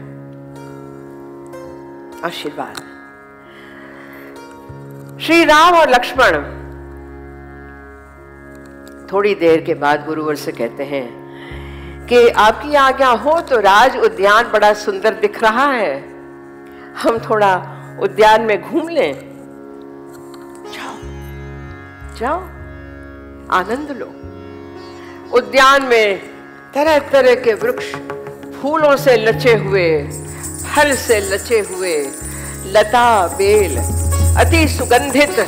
आशीर्वाद। श्री राम और लक्ष्मण थोड़ी देर के बाद गुरुवर से कहते हैं कि आपकी आज्ञा हो तो राज उद्यान बड़ा सुंदर दिख रहा है, हम थोड़ा उद्यान में घूम लें। जाओ जाओ, आनंद लो। उद्यान में तरह तरह के वृक्ष फूलों से लचे हुए, फल से लचे हुए, लता बेल, अति सुगंधित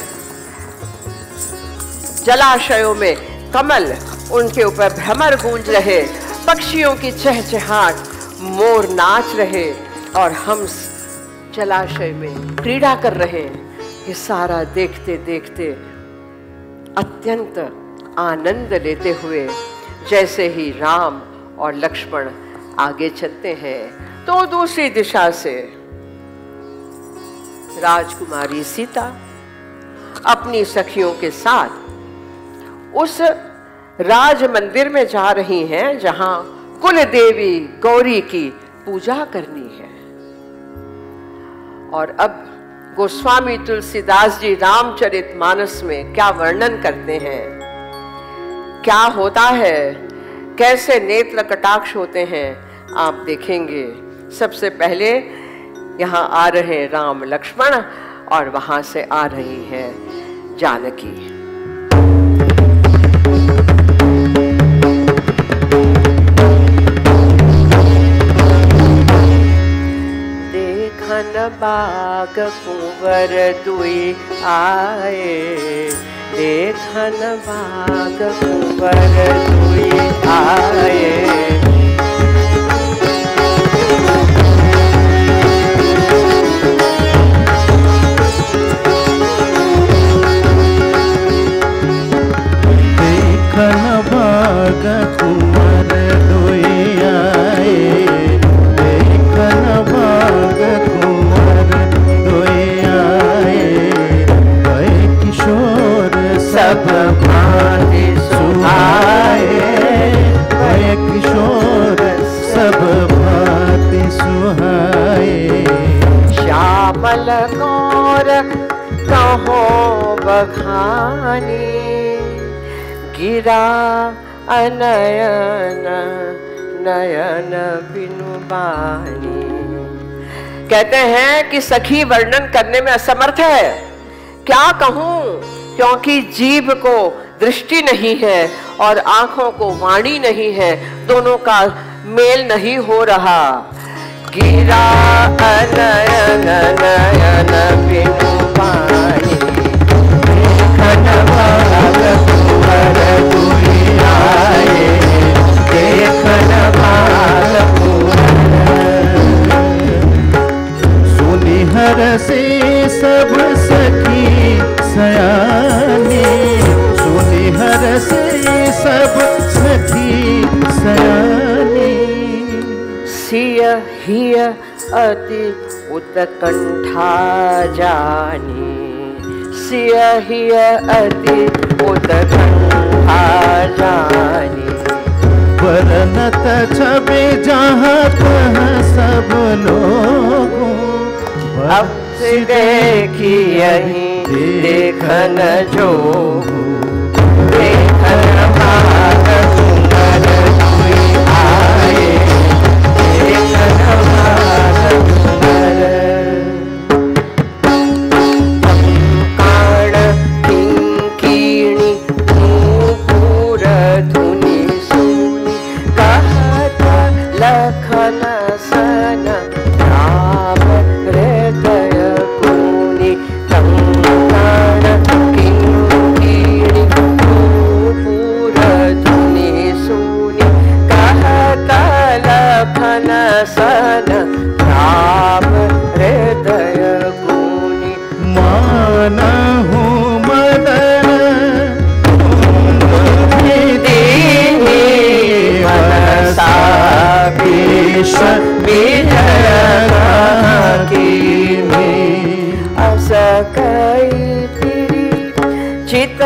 जलाशयों में कमल, उनके ऊपर भ्रमर गूंज रहे, पक्षियों की चहचहाट, मोर नाच रहे और हंस जलाशय में क्रीड़ा कर रहे। ये सारा देखते देखते अत्यंत आनंद लेते हुए जैसे ही राम और लक्ष्मण आगे चलते हैं तो दूसरी दिशा से राजकुमारी सीता अपनी सखियों के साथ उस राज मंदिर में जा रही हैं जहां कुल देवी गौरी की पूजा करनी है। और अब गोस्वामी तुलसीदास जी रामचरितमानस में क्या वर्णन करते हैं, क्या होता है, कैसे नेत्र कटाक्ष होते हैं, आप देखेंगे। सबसे पहले यहाँ आ रहे राम लक्ष्मण और वहां से आ रही है जानकी। देखन बाग कुंवर दुई आए, देखन बाग कुंवर दुई आए। देखन बाग कुंवर दुई आए, देखन बाग कुंवर दुई आए। गए किशोर सब भांति सुहाए, गए किशोर सब कौर कहो बखानी, गिरा अनयन नयन बिनु बानी। कहते हैं कि सखी वर्णन करने में असमर्थ है, क्या कहूं, क्योंकि जीभ को दृष्टि नहीं है और आंखों को वाणी नहीं है, दोनों का मेल नहीं हो रहा। गिरा अनयन नयन बिनु बानी, देखन भाग कुंवर दुई आए, देखन भाग सुनिहर से सब सखी सयानी, सुनिहर से सब सखी सयानी। सिय हिय अति उत्कंठा जानी, सिय हिय अति उत्कंठा जानी। वरनत छबे जहाँ तहाँ सब लोगों, अब से देखी यही देखन जोगू, देखन भाग कुंवर दुई आए, देखन भाग कुंवर। कंकण किंकिणी नूपुर धुनि सुनि, कहत लखन सन राम हृदय कुनि। कंकण किंकिणी नूपुर धुनि सुनि, कहत लखन सन राम हृदय कुनि। मानहु मदन दीनी मनसा विष विजय कीनी, अस कई तिरी चित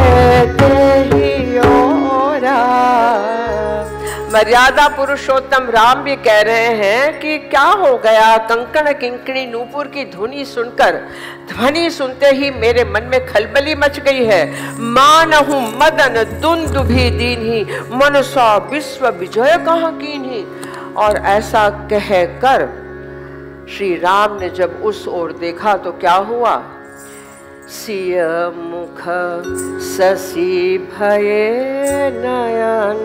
तेहि ओरा। मर्यादा पुरुषोत्तम राम भी कह रहे हैं कि क्या हो गया, कंकण किंकणी नूपुर की ध्वनि सुनकर, ध्वनि सुनते ही मेरे मन में खलबली मच गई है। मानहु मदन दुंदुभि दीन्ही, मनसा विश्व विजय कहाँ कीन्ही। और ऐसा कहकर श्री राम ने जब उस ओर देखा तो क्या हुआ, सिय मुख शशि भये नयन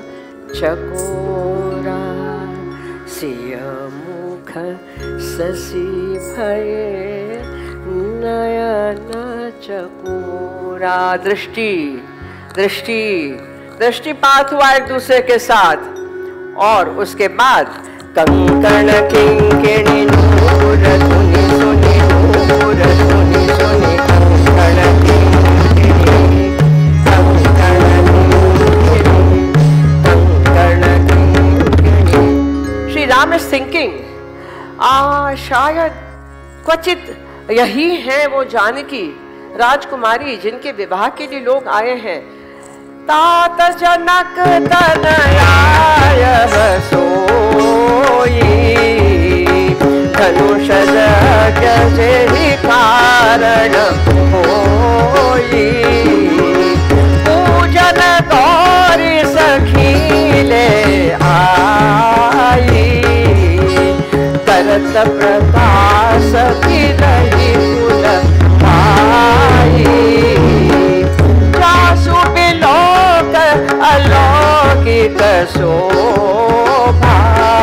चकोरा, सिय मुख शशि भये नयन चकोरा। दृष्टि दृष्टि दृष्टिपात हुआ एक दूसरे के साथ। और उसके बाद कंकण किंकिणी नूपुर धुनि सुनि, नूपुर धुनि सुनि, कंकण किंकिणी, कंकण किंकिणी, कंकण किंकिणी। श्री राम इज थिंकिंग, आ शायद क्वचित यही है वो जानकी राजकुमारी जिनके विवाह के लिए लोग आए हैं। तात जनक तनयाय सोई, धनुष जहि कारण होई। पूजन गौरी सखी ले आई, करत प्रकाश की रही फूल पाई। जासु बिलोक अलौकिक शोभा,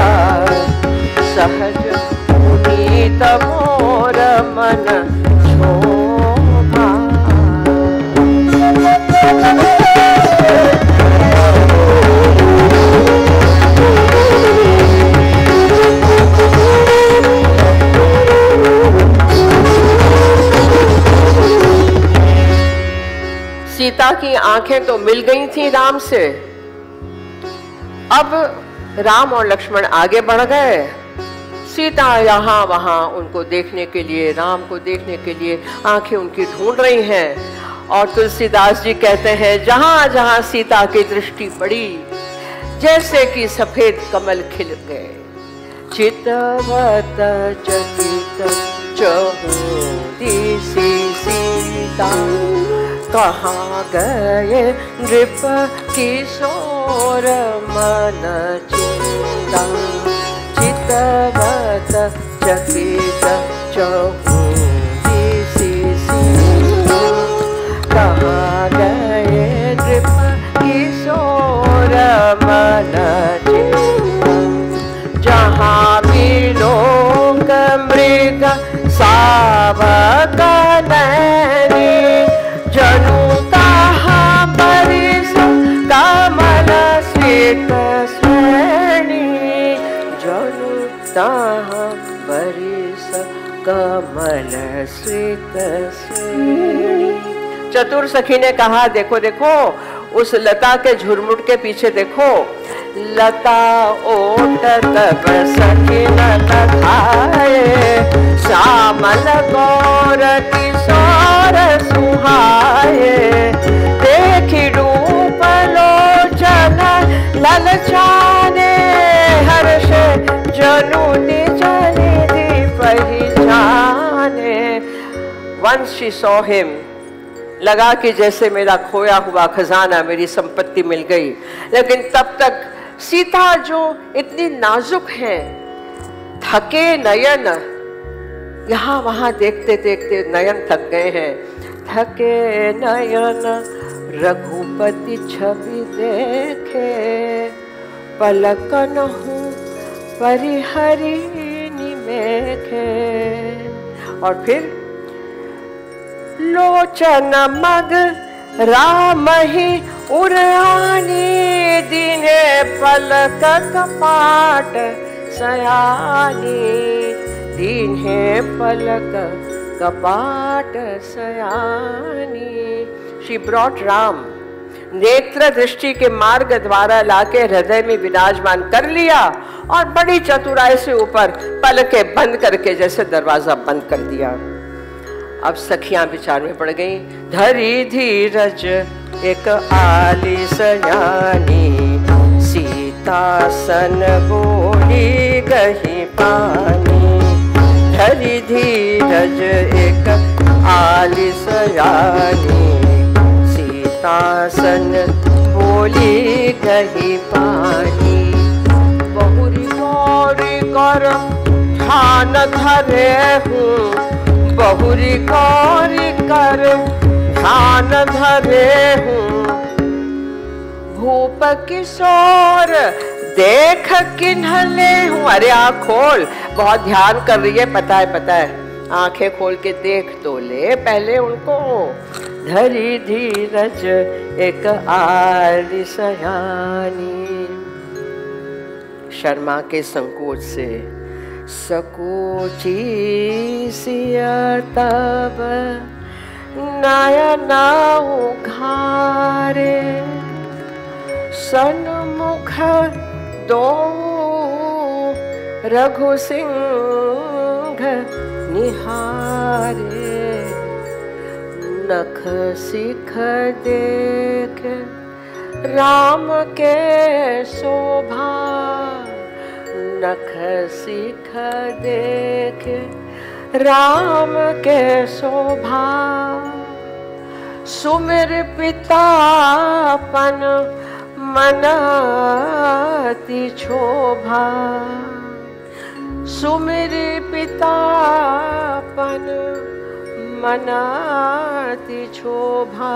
सहज पुनीत मोर मन शोभा। सीता की आंखें तो मिल गई थी राम से। अब राम और लक्ष्मण आगे बढ़ गए। सीता यहाँ वहाँ उनको देखने के लिए, राम को देखने के लिए आंखें उनकी ढूंढ रही हैं। और तुलसीदास जी कहते हैं, जहाँ जहाँ सीता की दृष्टि पड़ी जैसे कि सफेद कमल खिल गए। चितवत चकित चहुदिसि सीता। कहाँ गए नृप किशोर मन चिंता। चितवत चकित चहुदिसि सीता। कहाँ गए नृप किशोर मन चिंता। जहाँ भी लोक मृग सावक नैनी। जनु तहाँ बरिस कमल स्मित श्रेणी। जनु तहाँ बरिस कमल स्मित श्रेणी। चतुर सखी ने कहा, देखो देखो उस लता के झुरमुट के पीछे देखो। लता ओट तब सखी न लखाए। श्यामल गौर किशोर सुहाए। देखी रूप लोचन ललचाने। हर्ष जनु निज निधि पहिचाने। Once she saw him, लगा कि जैसे मेरा खोया हुआ खजाना, मेरी संपत्ति मिल गई। लेकिन तब तक सीता जो इतनी नाजुक है, थके नयन, यहाँ वहाँ देखते देखते नयन थक गए हैं। थके नयन रघुपति छवि देखे। पलकन हूँ परिहरि निमेखे। और फिर लोचन मग राम ही उड़ानी। दीने पलक कपाट सयानी। दीने पलक कपाट सयानी। She brought राम, नेत्र दृष्टि के मार्ग द्वारा लाके हृदय में विराजमान कर लिया और बड़ी चतुराई से ऊपर पलके बंद करके जैसे दरवाजा बंद कर दिया। अब सखियां विचार में पड़ गई। धरी धीरज एक आली सयानी। सीता सन बोली गही पानी। धरी धीरज एक आली सयानी। सीता सन बोली गही पानी। बहुरी गौरी कर ध्यान धरे हूँ। बहुरी गौरी कर ध्यान धरे हूँ। भूप किशोर देख किन्हले हूँ। अरे आँख खोल, बहुत ध्यान कर रही है, पता है पता है। आंखें खोल के देख तो ले पहले उनको। धरी धीरज एक आली सयानी। शर्मा के संकोच से सकोची सिया तब नयन उघारे। सन्मुख दो रघु सिंह निहारे। नख सिख देख राम के शोभा। नख सिख देख राम के शोभा। सुमिर पितापन मन अति क्षोभा। सुमिर पितापन मन अति क्षोभा।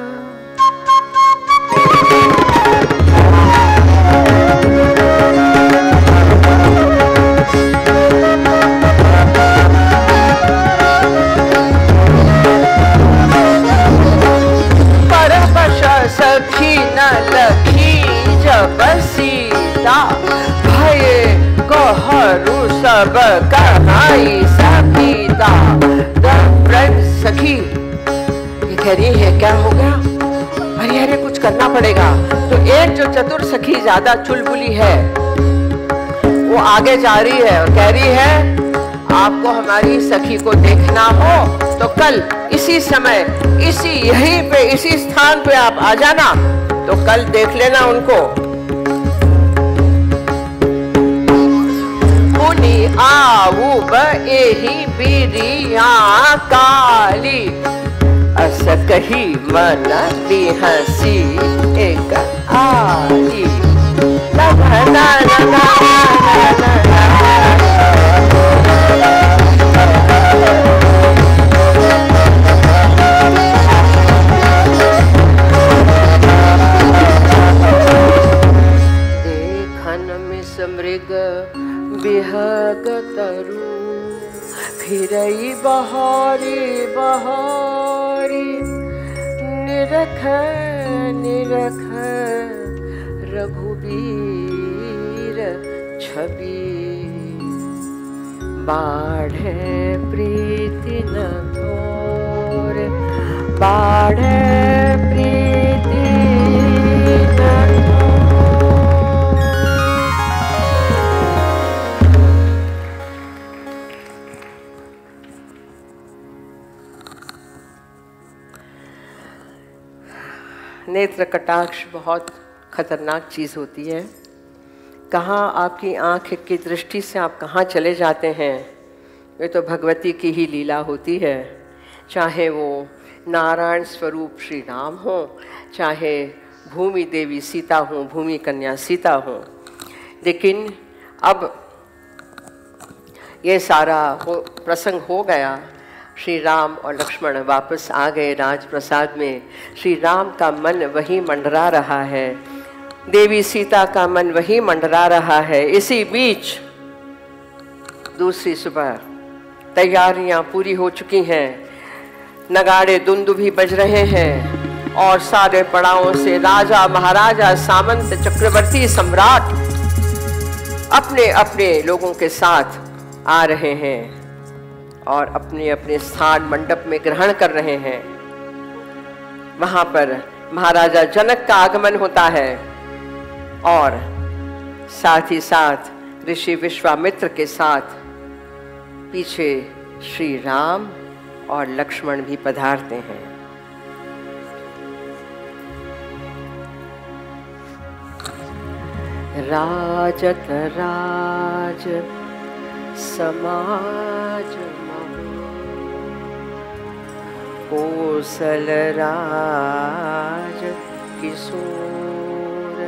सखी न लखी जब सीता। भय कहरु सब कहाई सकीता। सखी ये कह रही है क्या हो गया? अरे अरे कुछ करना पड़ेगा। तो एक जो चतुर सखी ज्यादा चुलबुली है वो आगे जा रही है और कह रही है आपको हमारी सखी को देखना हो तो कल इसी समय इसी यहीं पे इसी स्थान पे आप आ जाना। तो कल देख लेना उनको। मुनि आऊ ब एही बिरिया काली अस कही मन बिहसी एक आली ला ला ला ला मृग बिहग तरु फिरई बहारी बहारी निरख निरख रघुबीर छवि बाढ़े प्रीति न थोर बाढ़े प्रीति न नेत्र कटाक्ष बहुत खतरनाक चीज़ होती है। कहाँ आपकी आँख की दृष्टि से आप कहाँ चले जाते हैं, ये तो भगवती की ही लीला होती है। चाहे वो नारायण स्वरूप श्री राम हो, चाहे भूमि देवी सीता हो, भूमि कन्या सीता हो। लेकिन अब ये सारा हो प्रसंग हो गया, श्री राम और लक्ष्मण वापस आ गए राजप्रसाद में। श्री राम का मन वही मंडरा रहा है, देवी सीता का मन वही मंडरा रहा है। इसी बीच दूसरी सुबह तैयारियां पूरी हो चुकी हैं, नगाड़े दुंदुभी बज रहे हैं और सारे पड़ावों से राजा महाराजा सामंत चक्रवर्ती सम्राट अपने अपने लोगों के साथ आ रहे हैं और अपने अपने स्थान मंडप में ग्रहण कर रहे हैं। वहां पर महाराजा जनक का आगमन होता है और साथ ही साथ ऋषि विश्वामित्र के साथ पीछे श्री राम और लक्ष्मण भी पधारते हैं। राजत राज समाज कौशल राज किशोर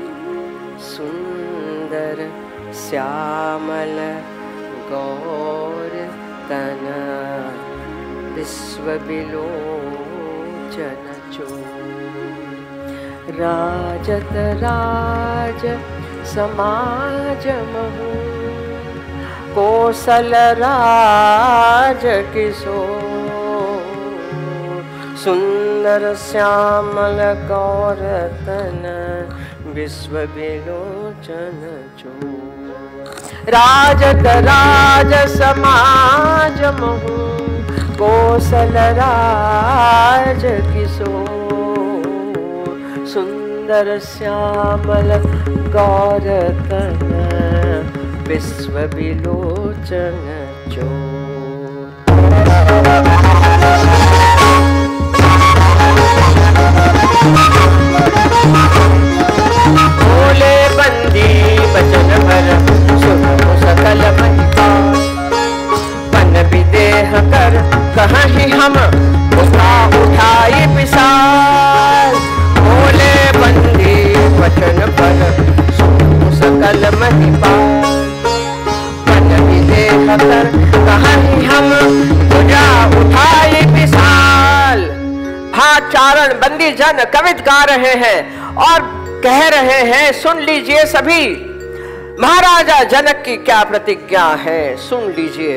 सुंदर श्यामल गौर तन विश्व विलोचन चोर राजत राज समाज महु कौशल राज किशोर सुंदर श्यामल गौर तन विश्व विलोचन चोर राजत राज समाज महु कौशल राज किशोर सुंदर श्यामल गौर तन विश्व विलोचन चोर। बोले बंदी बचन भर सुनो सकल महिपाल मन विदेह कर कहीं हम उठा उठाई विशाल बोले बंदी बचन भर सुनो सकल महिपाल कर कहीं हम पूजा उठाई विशाल। भाचारण बंदी जन कवित गा रहे हैं और कह रहे हैं, सुन लीजिए सभी महाराजा जनक की क्या प्रतिज्ञा है, सुन लीजिए।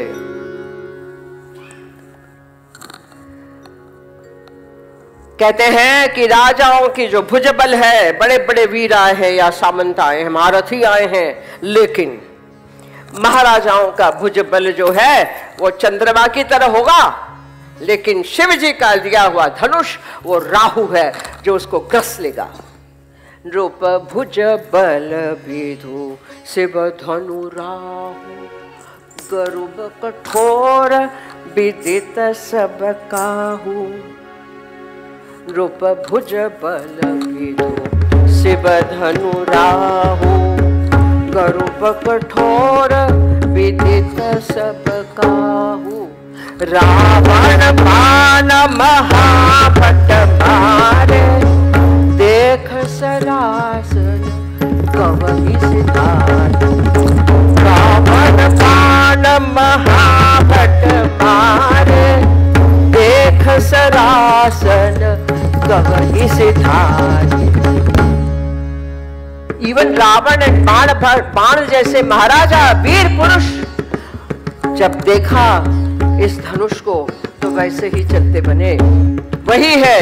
कहते हैं कि राजाओं की जो भुजबल है, बड़े बड़े वीर आए हैं या सामंत आए हैं, महारथी आए हैं, लेकिन महाराजाओं का भुजबल जो है वो चंद्रमा की तरह होगा, लेकिन शिव जी का दिया हुआ धनुष वो राहु है जो उसको ग्रस लेगा। रूप भुज बल विधु शिव धनु राहु गरुब कठोर विदित सब काहू। रूप भुज बल विधु शिव धनु राहु गरुब कठोर विदित सब काहू, रावण बाण महाभट मारे, देख सरासन कवि सिधार। रावण बाण महाभट मारे, देख सरासन कवि सिधार। इवन रावण एंड बाण बाण जैसे महाराजा वीर पुरुष जब देखा इस धनुष को तो वैसे ही चलते बने। वही है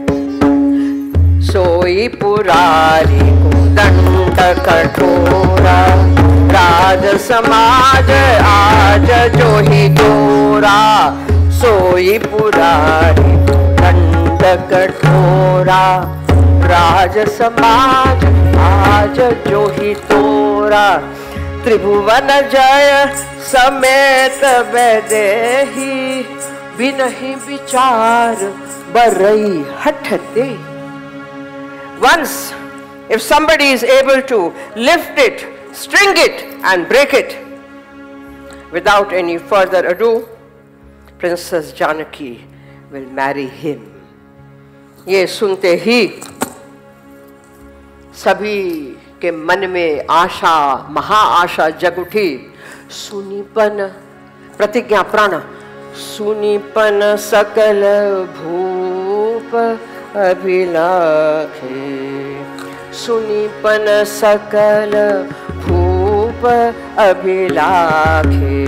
सोई पुरारी को दंड कठोरा, राज समाज आज जो ही तोरा। सोई पुरारी को दंड कठोरा, राज समाज आज जो ही तोरा। त्रिभुवन जय समेत वैदेही, बिनहि विचार बरई हठ दे। Once, if somebody is able to lift it, string it and break it, without any further ado, Princess Janaki will marry him. ये सुनते ही सभी के मन में आशा, महाआशा जग उठी। सुनीपन प्रतिज्ञा प्रण, सुनीपन सकल भूप अभिलाखे, सुनीपन सकल भूप अभिलाखे।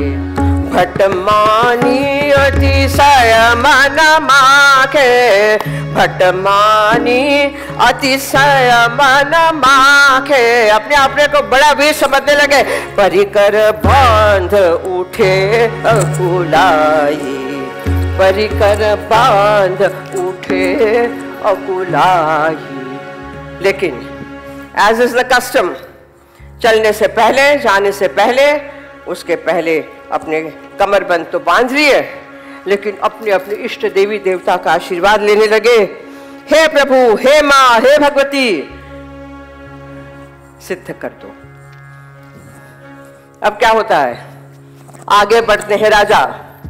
भटमानी अतिशय मन माखे, भटमानी अतिशय मन माखे। अपने अपने को बड़ा वीर समझने लगे। परिकर बांध उठे अकुलाई, परिकर बांध उठे अकुलाई। लेकिन एज इज द कस्टम, चलने से पहले, जाने से पहले, उसके पहले अपने कमरबंद तो बांध लिए, लेकिन अपने अपने इष्ट देवी देवता का आशीर्वाद लेने लगे। हे प्रभु, हे माँ, हे भगवती, सिद्ध कर दो। अब क्या होता है, आगे बढ़ते हैं राजा।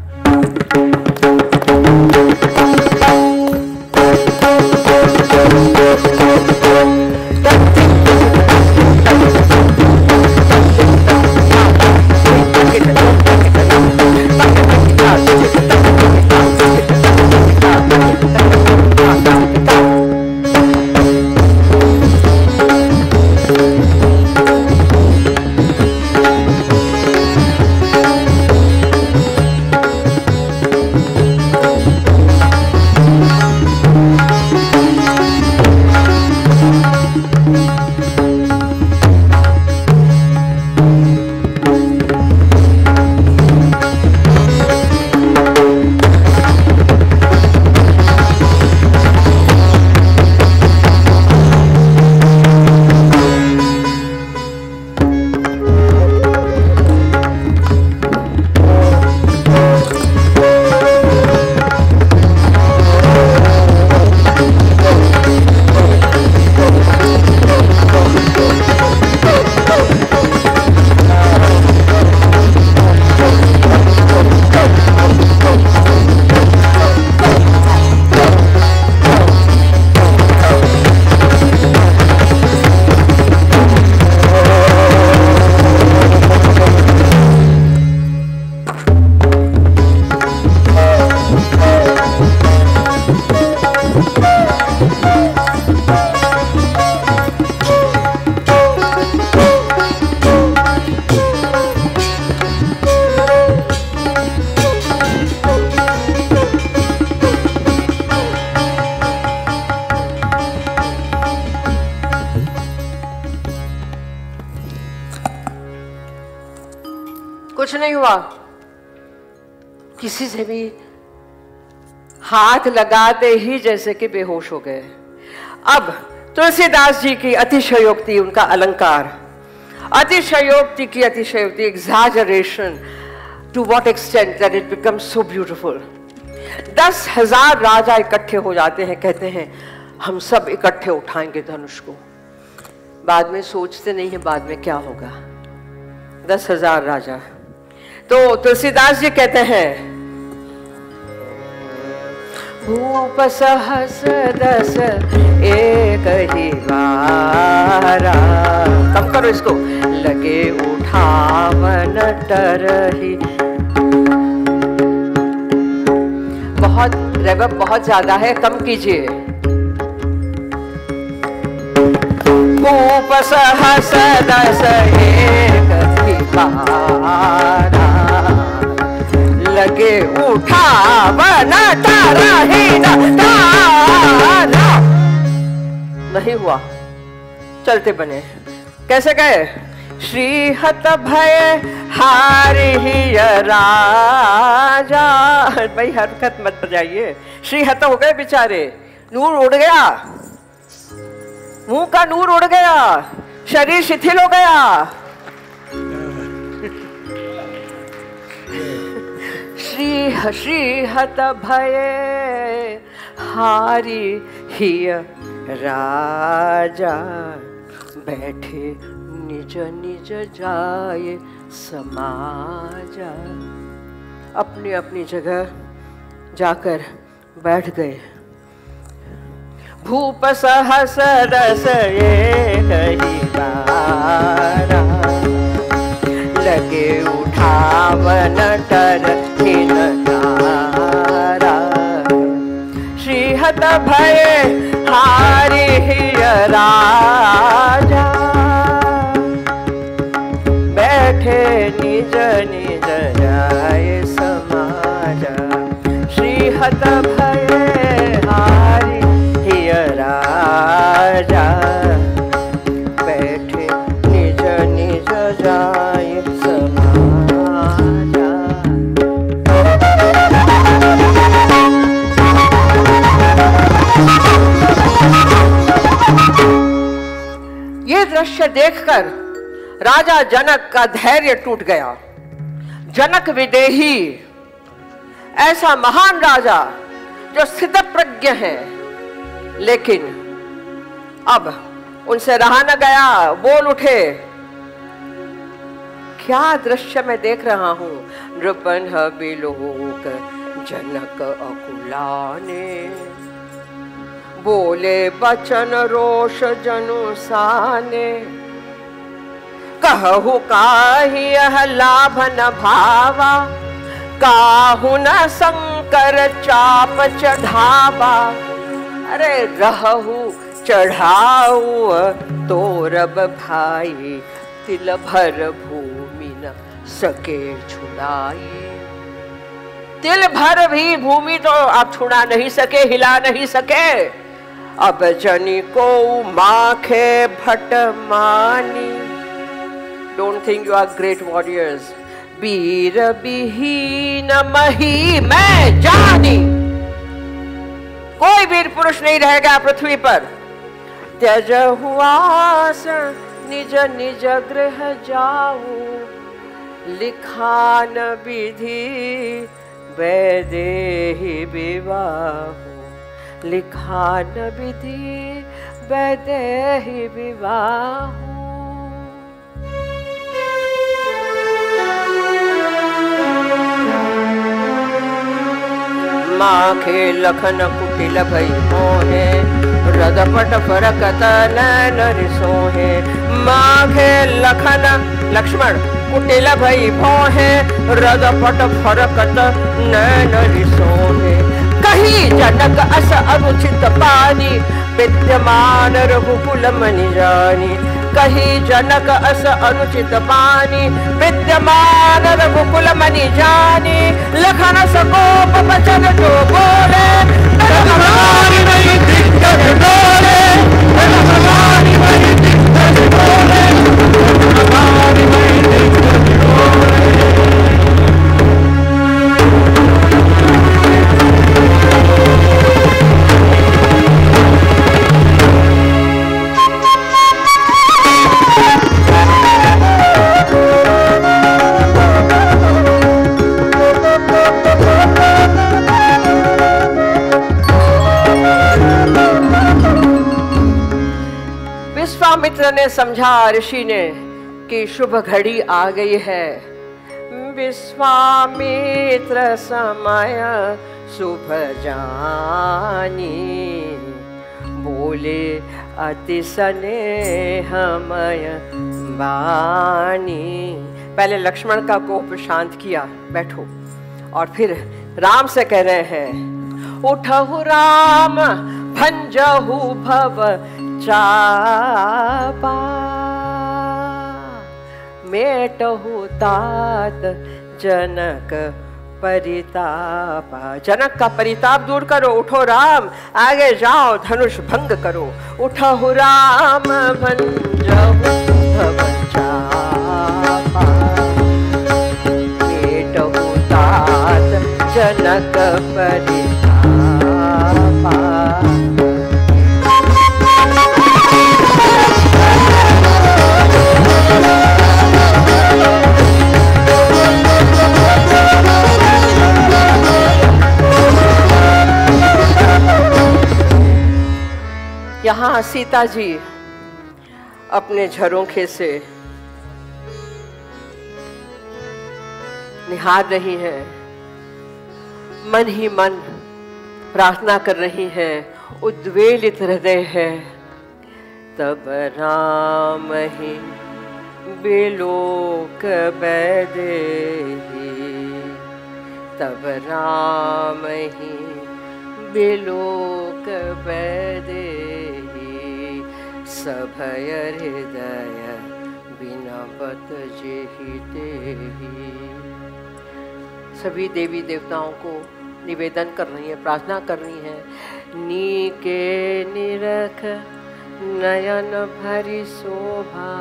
कुछ नहीं हुआ, किसी से भी हाथ लगाते ही जैसे कि बेहोश हो गए। अब तुलसीदास जी की अतिशयोक्ति, उनका अलंकार, अतिशयोक्ति की अतिशयोक्ति, exaggeration to what extent that it becomes so beautiful. दस हजार राजा इकट्ठे हो जाते हैं, कहते हैं हम सब इकट्ठे उठाएंगे धनुष को। बाद में सोचते नहीं है बाद में क्या होगा। दस हजार राजा तो तुलसीदास जी कहते हैं भूप सहस दस एक ही बारा, कब करो इसको, लगे उठावन टरही। बहुत रेवर्ब बहुत ज्यादा है, कम कीजिए। भूप सहस दस एक ही बारा, लगे उठावन टरही न। नहीं हुआ, चलते बने। कैसे गए? श्रीहत भय हारि राजा। भाई हरकत मत बजाइए, श्रीहत हो गए बेचारे, नूर उड़ गया, मुंह का नूर उड़ गया, शरीर शिथिल हो गया। श्री श्रीहत भय हारि हिय राजा, बैठे निज निज जाए समाजा। अपनी अपनी जगह जाकर बैठ गए। भूप सहस रस एक ही बारा, लगे उठावन टरही न तारा। श्रीहत भय हारि हिय राजा, बैठे निज निज जाए समाजा। श्रीहत भय हारि हिय राजा, बैठे निज निज जाए समाजा। ये दृश्य देखकर राजा जनक का धैर्य टूट गया। जनक विदेही, ऐसा महान राजा जो स्थित प्रज्ञ है, लेकिन अब उनसे रहा न गया, बोल उठे। क्या दृश्य मैं देख रहा हूं? नृपन बिलोक जनक अकुलाने, बोले बचन रोष जनु साने। कहु काहि यह लाभ न भावा, काहु न शंकर चाप चढ़ावा। अरे रहु चढ़ाऊ तोरब भाई, तिल भर भूमि न सके छुड़ाई। तिल भर भी भूमि तो आप छुड़ा नहीं सके, हिला नहीं सके। अब जनी को माखे भट मानी। Don't think you are great warriors. वीर विहीन मही मैं जानी। कोई वीर पुरुष नहीं रहेगा पृथ्वी पर। त्यज हुआस निज निज गृह जाऊ, लिखान विधि वैदेही विवाह। लिखान विधि वैदेही विवाह। माखे लखन कुटिल भई मोहे, रदपट फरकत नैन रिसोहे। माखे लखन लक्ष्मण कुटिल भई मोहे, रदपट फरकत नैन रिसोहे। कही जनक अस अनुचित पानी, विद्यमान रघुकुल मनि जानी। कही जनक अस अनुचित पानी, विद्यमान रघुकुल मनि जानी। लखन सकोप बचन जो बोले, रघुरानी नहीं दिग्गज डोले। रघुरानी नहीं दिग्गज डोले। रघुरानी नहीं दिग्गज डोले। विश्वामित्र ने समझा ऋषि ने कि शुभ घड़ी आ गई है। विश्वामित्र समय शुभ जानी, बोले अति स्नेहमय वाणी। पहले लक्ष्मण का कोप शांत किया, बैठो, और फिर राम से कह रहे हैं, उठहु राम भंजहु भव चापा, मेटहु तात जनक परितापा। जनक का परिताप दूर करो, उठो राम, आगे जाओ, धनुष भंग करो। उठहु राम भंजहु भव चापा, मेटहु तात जनक परितापा। यहाँ सीता जी अपने झरोखे से निहार रही हैं, मन ही मन प्रार्थना कर रही हैं, उद्वेलित हृदय है। तब राम ही बिलोक बैदेही, तब राम ही बिलोक बैदेही, सभय हृदय बिनबत जेहि तेहि। सभी देवी देवताओं को निवेदन कर रही है, प्रार्थना कर रही है, नीके निरख नयन भरि शोभा,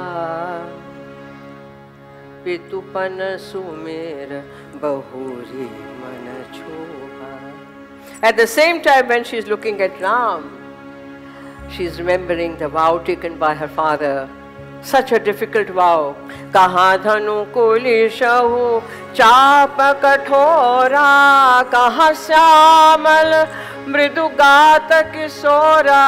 पितुपन सुमेर बहुरी मन छोभा। At the same time, when she is looking at Ram, she is remembering the vow taken by her father. Such a difficult vow. कहाँ धनु कुलिशहु चाप कठोरा, कहाँ श्यामल मृदुगात किशोरा,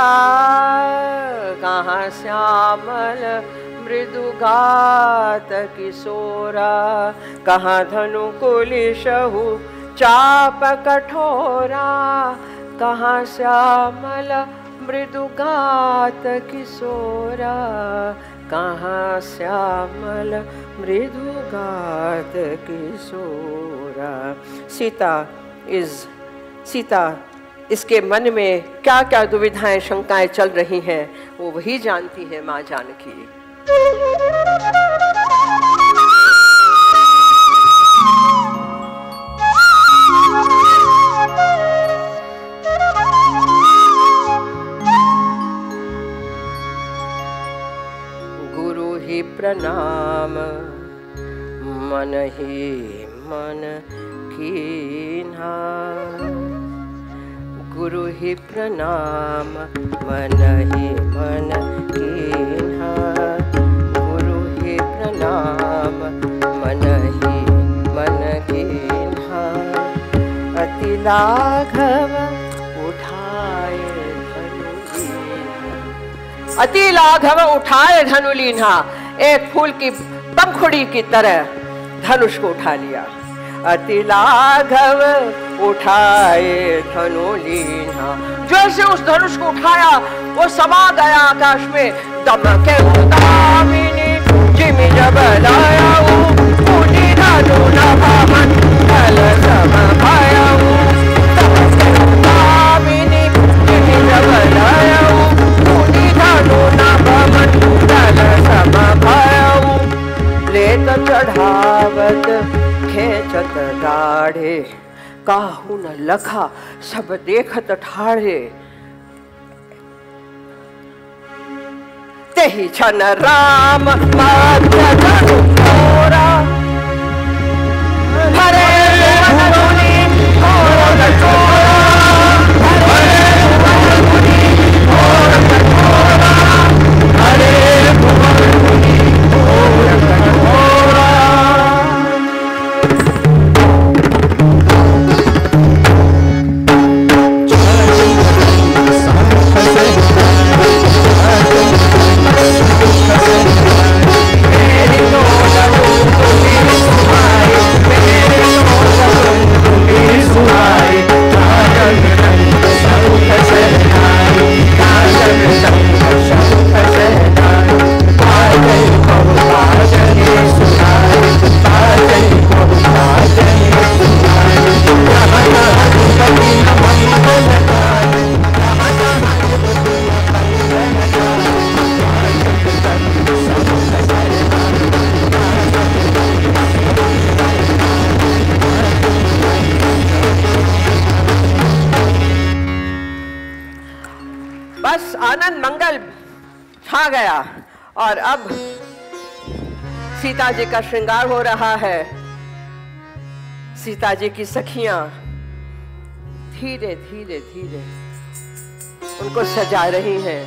कहाँ श्यामल मृदुगात किशोरा, कहाँ धनु कुलिशहु चाप कठोरा, कहाँ श्यामल मृदुगात किशोरा, कहाँ श्यामल मृदुगात किशोरा। सीता इज सीता इसके मन में क्या क्या दुविधाएं शंकाएं चल रही हैं, वो वही जानती है, माँ जानकी। प्रणाम मन ही मन कीन्हा, गुरु ही प्रणाम मन ही मन कीन्हा, गुरु ही प्रणाम मन ही मन कीन्हा। अति लाघव उठाए धनु लीन्हा, अति लाघव उठाए धनु लीन्हा, एक फूल की पंखुड़ी की तरह धनुष को उठा लिया। अति लाघव उठाए धनु लीन्हा, जैसे उस धनुष को उठाया वो समा गया आकाश में। दमके दामिनी जिमि जब लायाऊ, मुनि धनु नभमन कल सम भायाऊ। दमके दामिनी जिमि जब लायाऊ, मुनि धनु नभमन कल सम भायाऊ। लेत चढ़ावत खेचत डाढ़े, काहू न लखा सब देखत ठाढ़े। तेहि छन राम माध्य धनु मोरा, हरे भुवन मुनि घोर कठोरा, हरे भुवन मुनि घोर कठोरा, हरे भुवन मुनि घोर कठोरा। मेरी छा गया और अब सीता जी का श्रृंगार हो रहा है। सीता जी की सखियां धीरे धीरे धीरे उनको सजा रही हैं।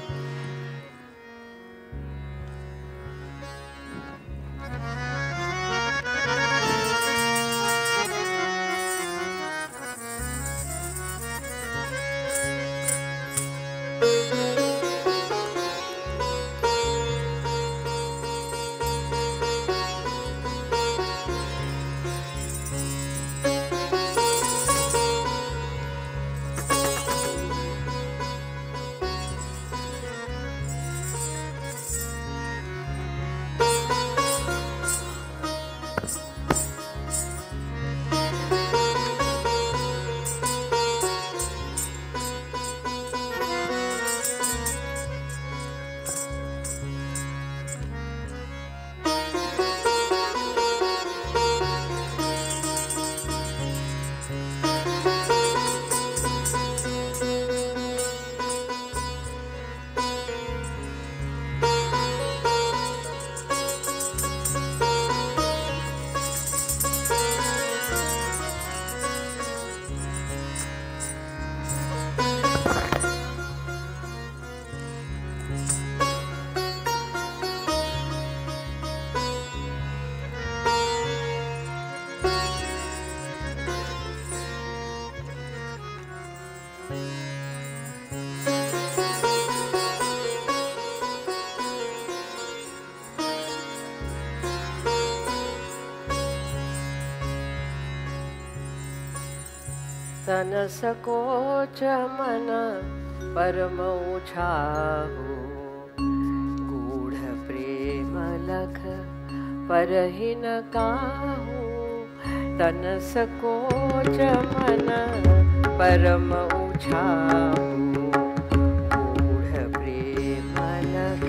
तन सकोच मन परम उछाहु, गूढ़ प्रेम लख परहि न काहू। तन सकोच मन परम उछाहु, गूढ़ प्रेम लख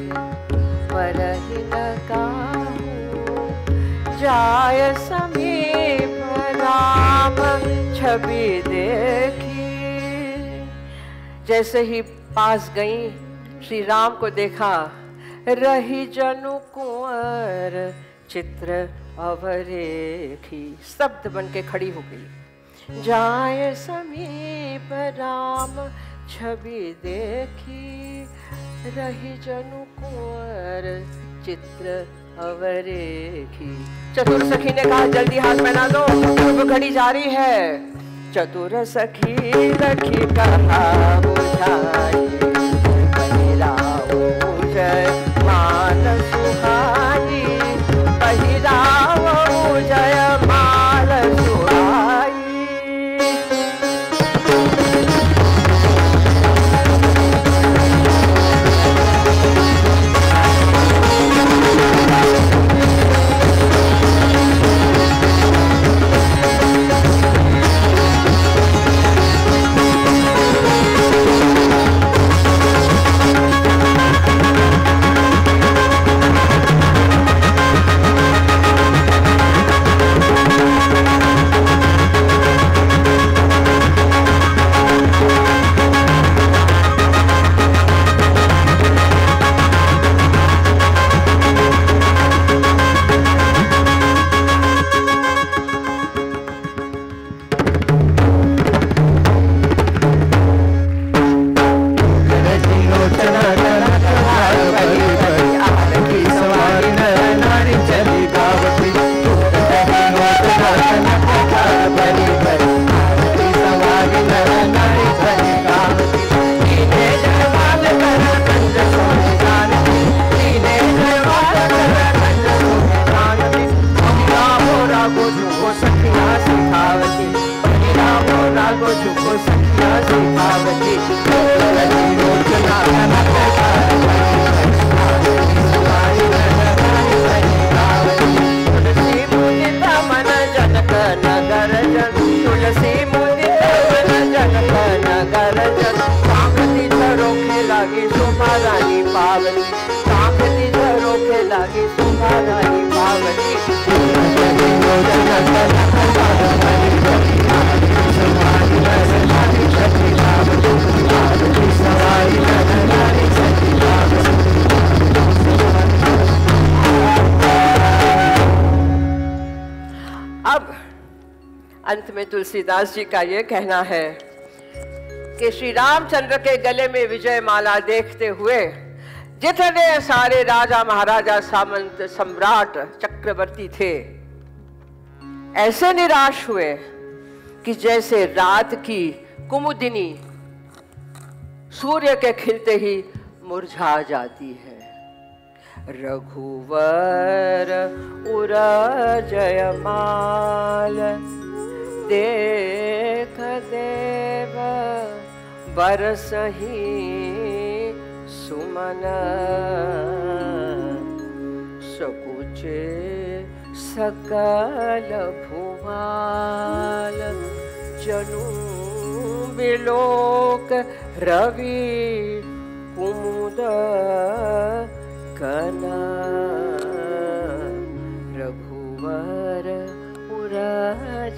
परहि न काहू। जाय समीप राम छवि देखी। जैसे ही पास गई श्री राम को देखा, रही जनु कुंवर चित्र अवरेखी। स्तब्ध बन के खड़ी हो गई। जाए समीप राम छवि देखी, रही जनु कुंवर चित्र अवरेखी। चतुर सखी ने कहा जल्दी हाथ पहना दो, शुभ घड़ी जारी है। चतुर सखी रखी कहा बुझाई, पहिराओ जय माल सुहाई। पहिराओ जय माल सुहाई। सवाई अंत में तुलसीदास जी का ये कहना है कि श्री रामचंद्र के गले में विजय माला देखते हुए जितने सारे राजा महाराजा सामंत सम्राट चक्रवर्ती थे ऐसे निराश हुए कि जैसे रात की कुमुदिनी सूर्य के खिलते ही मुरझा जाती है। रघुवर उरजयमाल देख देव बरसहि सुमन सकुचे सकल भुवाल जनु बिलोक रवि कुमुद कना रघुवर उरजयमाल।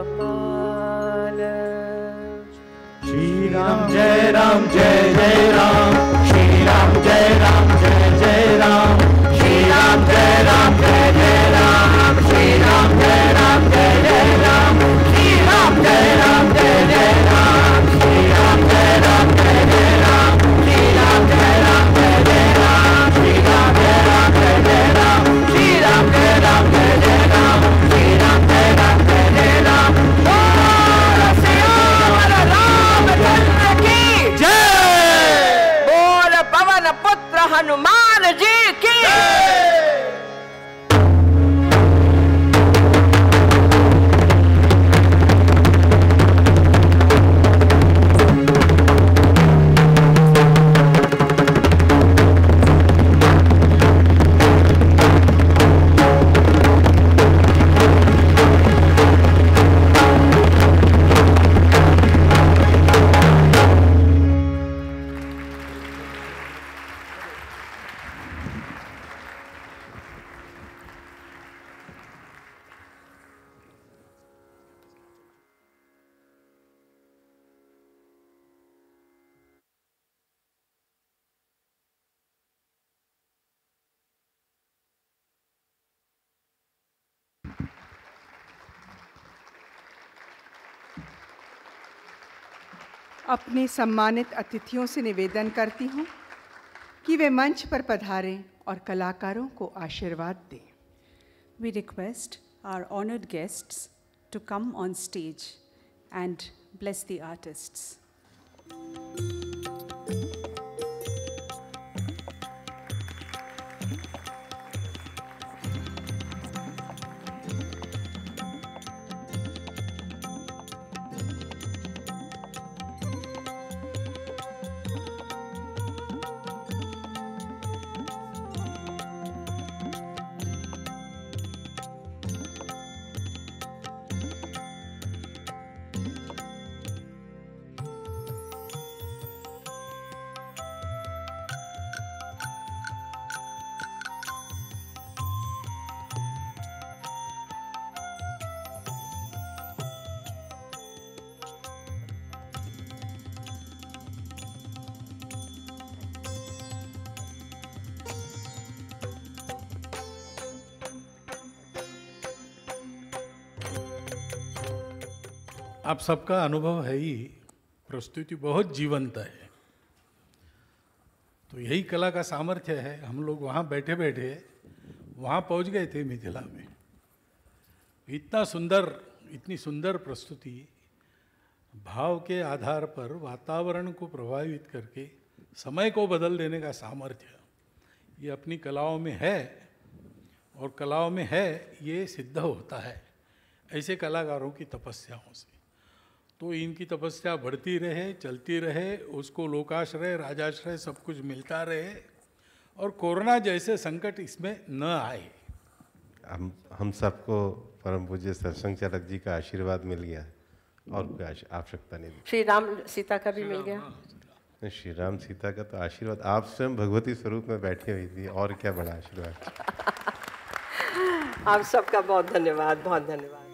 श्री राम जय राम जय जय राम, श्री राम जय राम जय जय राम, श्री राम जय राम जय जय राम, श्री राम जय राम जय जय राम, श्री राम जय राम जय जय राम, श्री राम जय राम जय जय राम, श्री राम जय राम जय जय राम, श्री राम जय राम जय जय राम, श्री राम जय राम जय जय राम, श्री राम जय राम जय जय राम। बोल सियावर रामचंद्र की जय, बोल पवन पुत्र हनुमान जी की। अपने सम्मानित अतिथियों से निवेदन करती हूँ कि वे मंच पर पधारें और कलाकारों को आशीर्वाद दें। We request our honored guests to come on stage and bless the artists. आप सबका अनुभव है ही, प्रस्तुति बहुत जीवंत है। तो यही कला का सामर्थ्य है। हम लोग वहाँ बैठे बैठे वहाँ पहुँच गए थे मिथिला में। इतना सुंदर, इतनी सुंदर प्रस्तुति, भाव के आधार पर वातावरण को प्रभावित करके समय को बदल देने का सामर्थ्य ये अपनी कलाओं में है, और कलाओं में है ये सिद्ध होता है ऐसे कलाकारों की तपस्याओं से। तो इनकी तपस्या बढ़ती रहे, चलती रहे, उसको लोकाश्रय, राजाश्रय सब कुछ मिलता रहे, और कोरोना जैसे संकट इसमें न आए। हम हम सबको परम पूज्य सरसंघ चालक जी का आशीर्वाद मिल गया और कोई आवश्यकता नहीं। श्री राम सीता का भी मिल गया। श्री राम सीता का तो आशीर्वाद, आप स्वयं भगवती स्वरूप में बैठी हुई थी, और क्या बड़ा आशीर्वाद। आप सबका बहुत धन्यवाद, बहुत धन्यवाद।